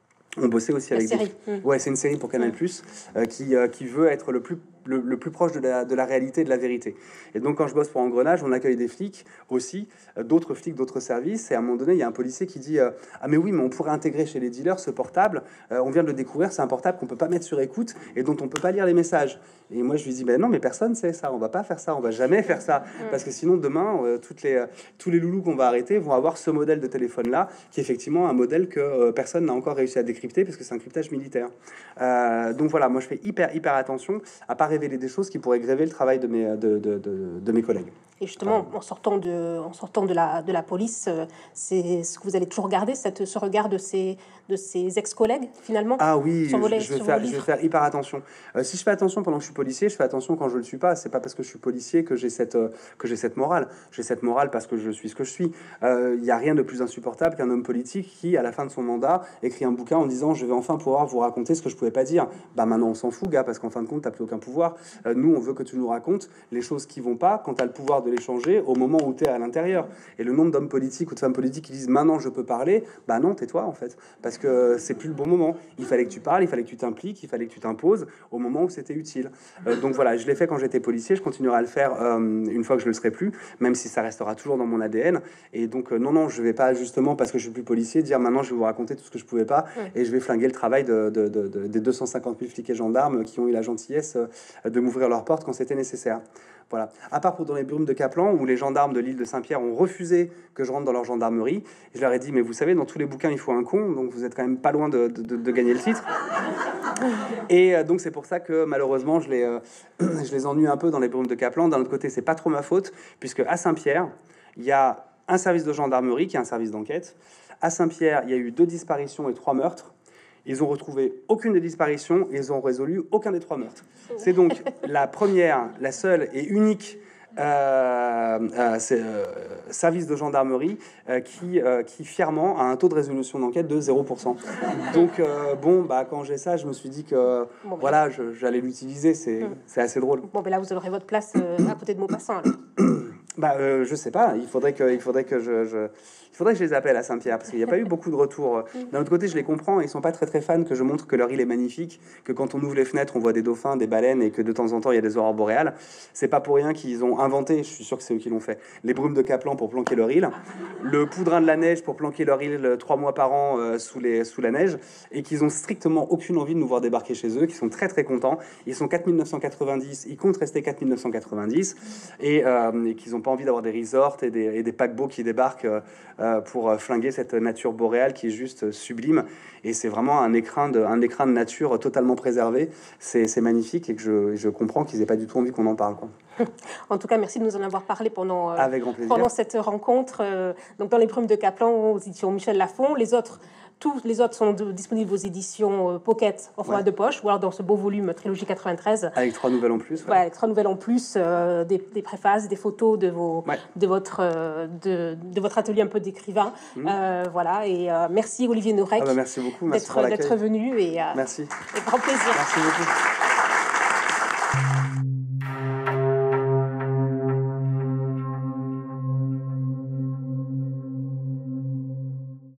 on bossait aussi la avec série. des... Mmh. Ouais, c'est une série pour Canal+, mmh. euh, qui, euh, qui veut être le plus, le, le plus proche de la, de la réalité et de la vérité. Et donc, quand je bosse pour Engrenage, on accueille des flics aussi, euh, d'autres flics, d'autres services. Et à un moment donné, il y a un policier qui dit euh, « Ah mais oui, mais on pourrait intégrer chez les dealers ce portable. Euh, on vient de le découvrir, c'est un portable qu'on peut pas mettre sur écoute et dont on peut pas lire les messages. » Et moi, je lui dis ben « Non, mais personne sait ça. On va pas faire ça. On va jamais faire ça. Mmh. Parce que sinon, demain, euh, toutes les, euh, tous les loulous qu'on va arrêter vont avoir ce modèle de téléphone-là, qui est effectivement un modèle que euh, personne n'a encore réussi à décrypter parce que c'est un cryptage militaire. Euh, donc voilà, moi je fais hyper hyper attention à pas révéler des choses qui pourraient gréver le travail de mes de, de, de, de mes collègues. Et justement, en sortant de en sortant de la de la police, euh, c'est ce que vous allez toujours garder, cette ce regard de ces de ces ex-collègues finalement. Ah oui, sur vos, je, je vais faire je vais faire hyper attention. Euh, si je fais attention pendant que je suis policier, je fais attention quand je le suis pas. C'est pas parce que je suis policier que j'ai cette euh, que j'ai cette morale. J'ai cette morale parce que je suis ce que je suis. Il euh, y a rien de plus insupportable qu'un homme politique qui, à la fin de son mandat, écrit un bouquin en disant je vais enfin pouvoir vous raconter ce que je pouvais pas dire. Bah maintenant on s'en fout, gars, parce qu'en fin de compte t'as plus aucun pouvoir. Euh, nous on veut que tu nous racontes les choses qui vont pas quand t'as le pouvoir de les changer au moment où t'es à l'intérieur. Et le nombre d'hommes politiques ou de femmes politiques qui disent maintenant je peux parler, bah non, tais-toi en fait, parce que c'est plus le bon moment. Il fallait que tu parles, il fallait que tu t'impliques, il fallait que tu t'imposes au moment où c'était utile. Euh, donc voilà, je l'ai fait quand j'étais policier, je continuerai à le faire euh, une fois que je le serai plus, même si ça restera toujours dans mon A D N. Et donc euh, non non, je vais pas justement parce que je suis plus policier dire maintenant je vais vous raconter tout ce que je pouvais pas et je vais flinguer le travail de, de, de, de, des deux cent cinquante mille flics et gendarmes qui ont eu la gentillesse de m'ouvrir leurs portes quand c'était nécessaire. Voilà. À part pour dans les brumes de Kaplan, où les gendarmes de l'île de Saint-Pierre ont refusé que je rentre dans leur gendarmerie. Je leur ai dit, mais vous savez, dans tous les bouquins, il faut un con, donc vous êtes quand même pas loin de, de, de gagner le titre. Et euh, donc c'est pour ça que malheureusement, je les, euh, je les ennuie un peu dans les brumes de Kaplan. D'un autre côté, c'est pas trop ma faute, puisque à Saint-Pierre, il y a un service de gendarmerie qui est un service d'enquête. À Saint-Pierre, il y a eu deux disparitions et trois meurtres. Ils ont retrouvé aucune des disparitions et ils ont résolu aucun des trois meurtres. C'est donc la première, la seule et unique euh, euh, euh, service de gendarmerie euh, qui, euh, qui fièrement a un taux de résolution d'enquête de zéro pour cent. Donc euh, bon, bah, quand j'ai ça, je me suis dit que bon, voilà, je, j'allais l'utiliser, c'est, hum. c'est assez drôle. Bon, ben là, vous aurez votre place euh, à côté de Maupassant. Bah, euh, je sais pas. Il faudrait que, il faudrait que je, je, il faudrait que je les appelle à Saint-Pierre parce qu'il n'y a pas eu beaucoup de retours. D'un autre côté, je les comprends. Ils sont pas très très fans que je montre que leur île est magnifique, que quand on ouvre les fenêtres, on voit des dauphins, des baleines et que de temps en temps il y a des aurores boréales. C'est pas pour rien qu'ils ont inventé. Je suis sûr que c'est eux qui l'ont fait. Les brumes de Kaplan pour planquer leur île, le poudrin de la neige pour planquer leur île trois mois par an euh, sous les sous la neige, et qu'ils ont strictement aucune envie de nous voir débarquer chez eux. Qui sont très très contents. Ils sont quatre mille neuf cent quatre-vingt-dix. Ils comptent rester quatre mille neuf cent quatre-vingt-dix et, euh, et qu'ils ont pas envie d'avoir des resorts et des, et des paquebots qui débarquent euh, pour flinguer cette nature boréale qui est juste sublime. Et c'est vraiment un écrin de, un écrin de nature totalement préservé. C'est, c'est magnifique et que je, je comprends qu'ils aient pas du tout envie qu'on en parle, quoi. En tout cas, merci de nous en avoir parlé pendant, euh, Avec grand plaisir. pendant cette rencontre. Euh, donc dans les brumes de Kaplan aux éditions Michel Lafon. Les autres Tous les autres sont de, disponibles aux éditions euh, Pocket en format ouais. de poche, ou alors dans ce beau volume Trilogie quatre-vingt-treize. Avec trois nouvelles en plus. Ouais. Ouais, avec trois nouvelles en plus, euh, des, des préfaces, des photos de, vos, ouais. de, votre, euh, de, de votre atelier un peu d'écrivain. Mmh. Euh, voilà, et euh, merci Olivier Norek ah bah merci beaucoup. Merci d'être, d'être venu. Et, euh, merci. Et grand plaisir. Merci beaucoup.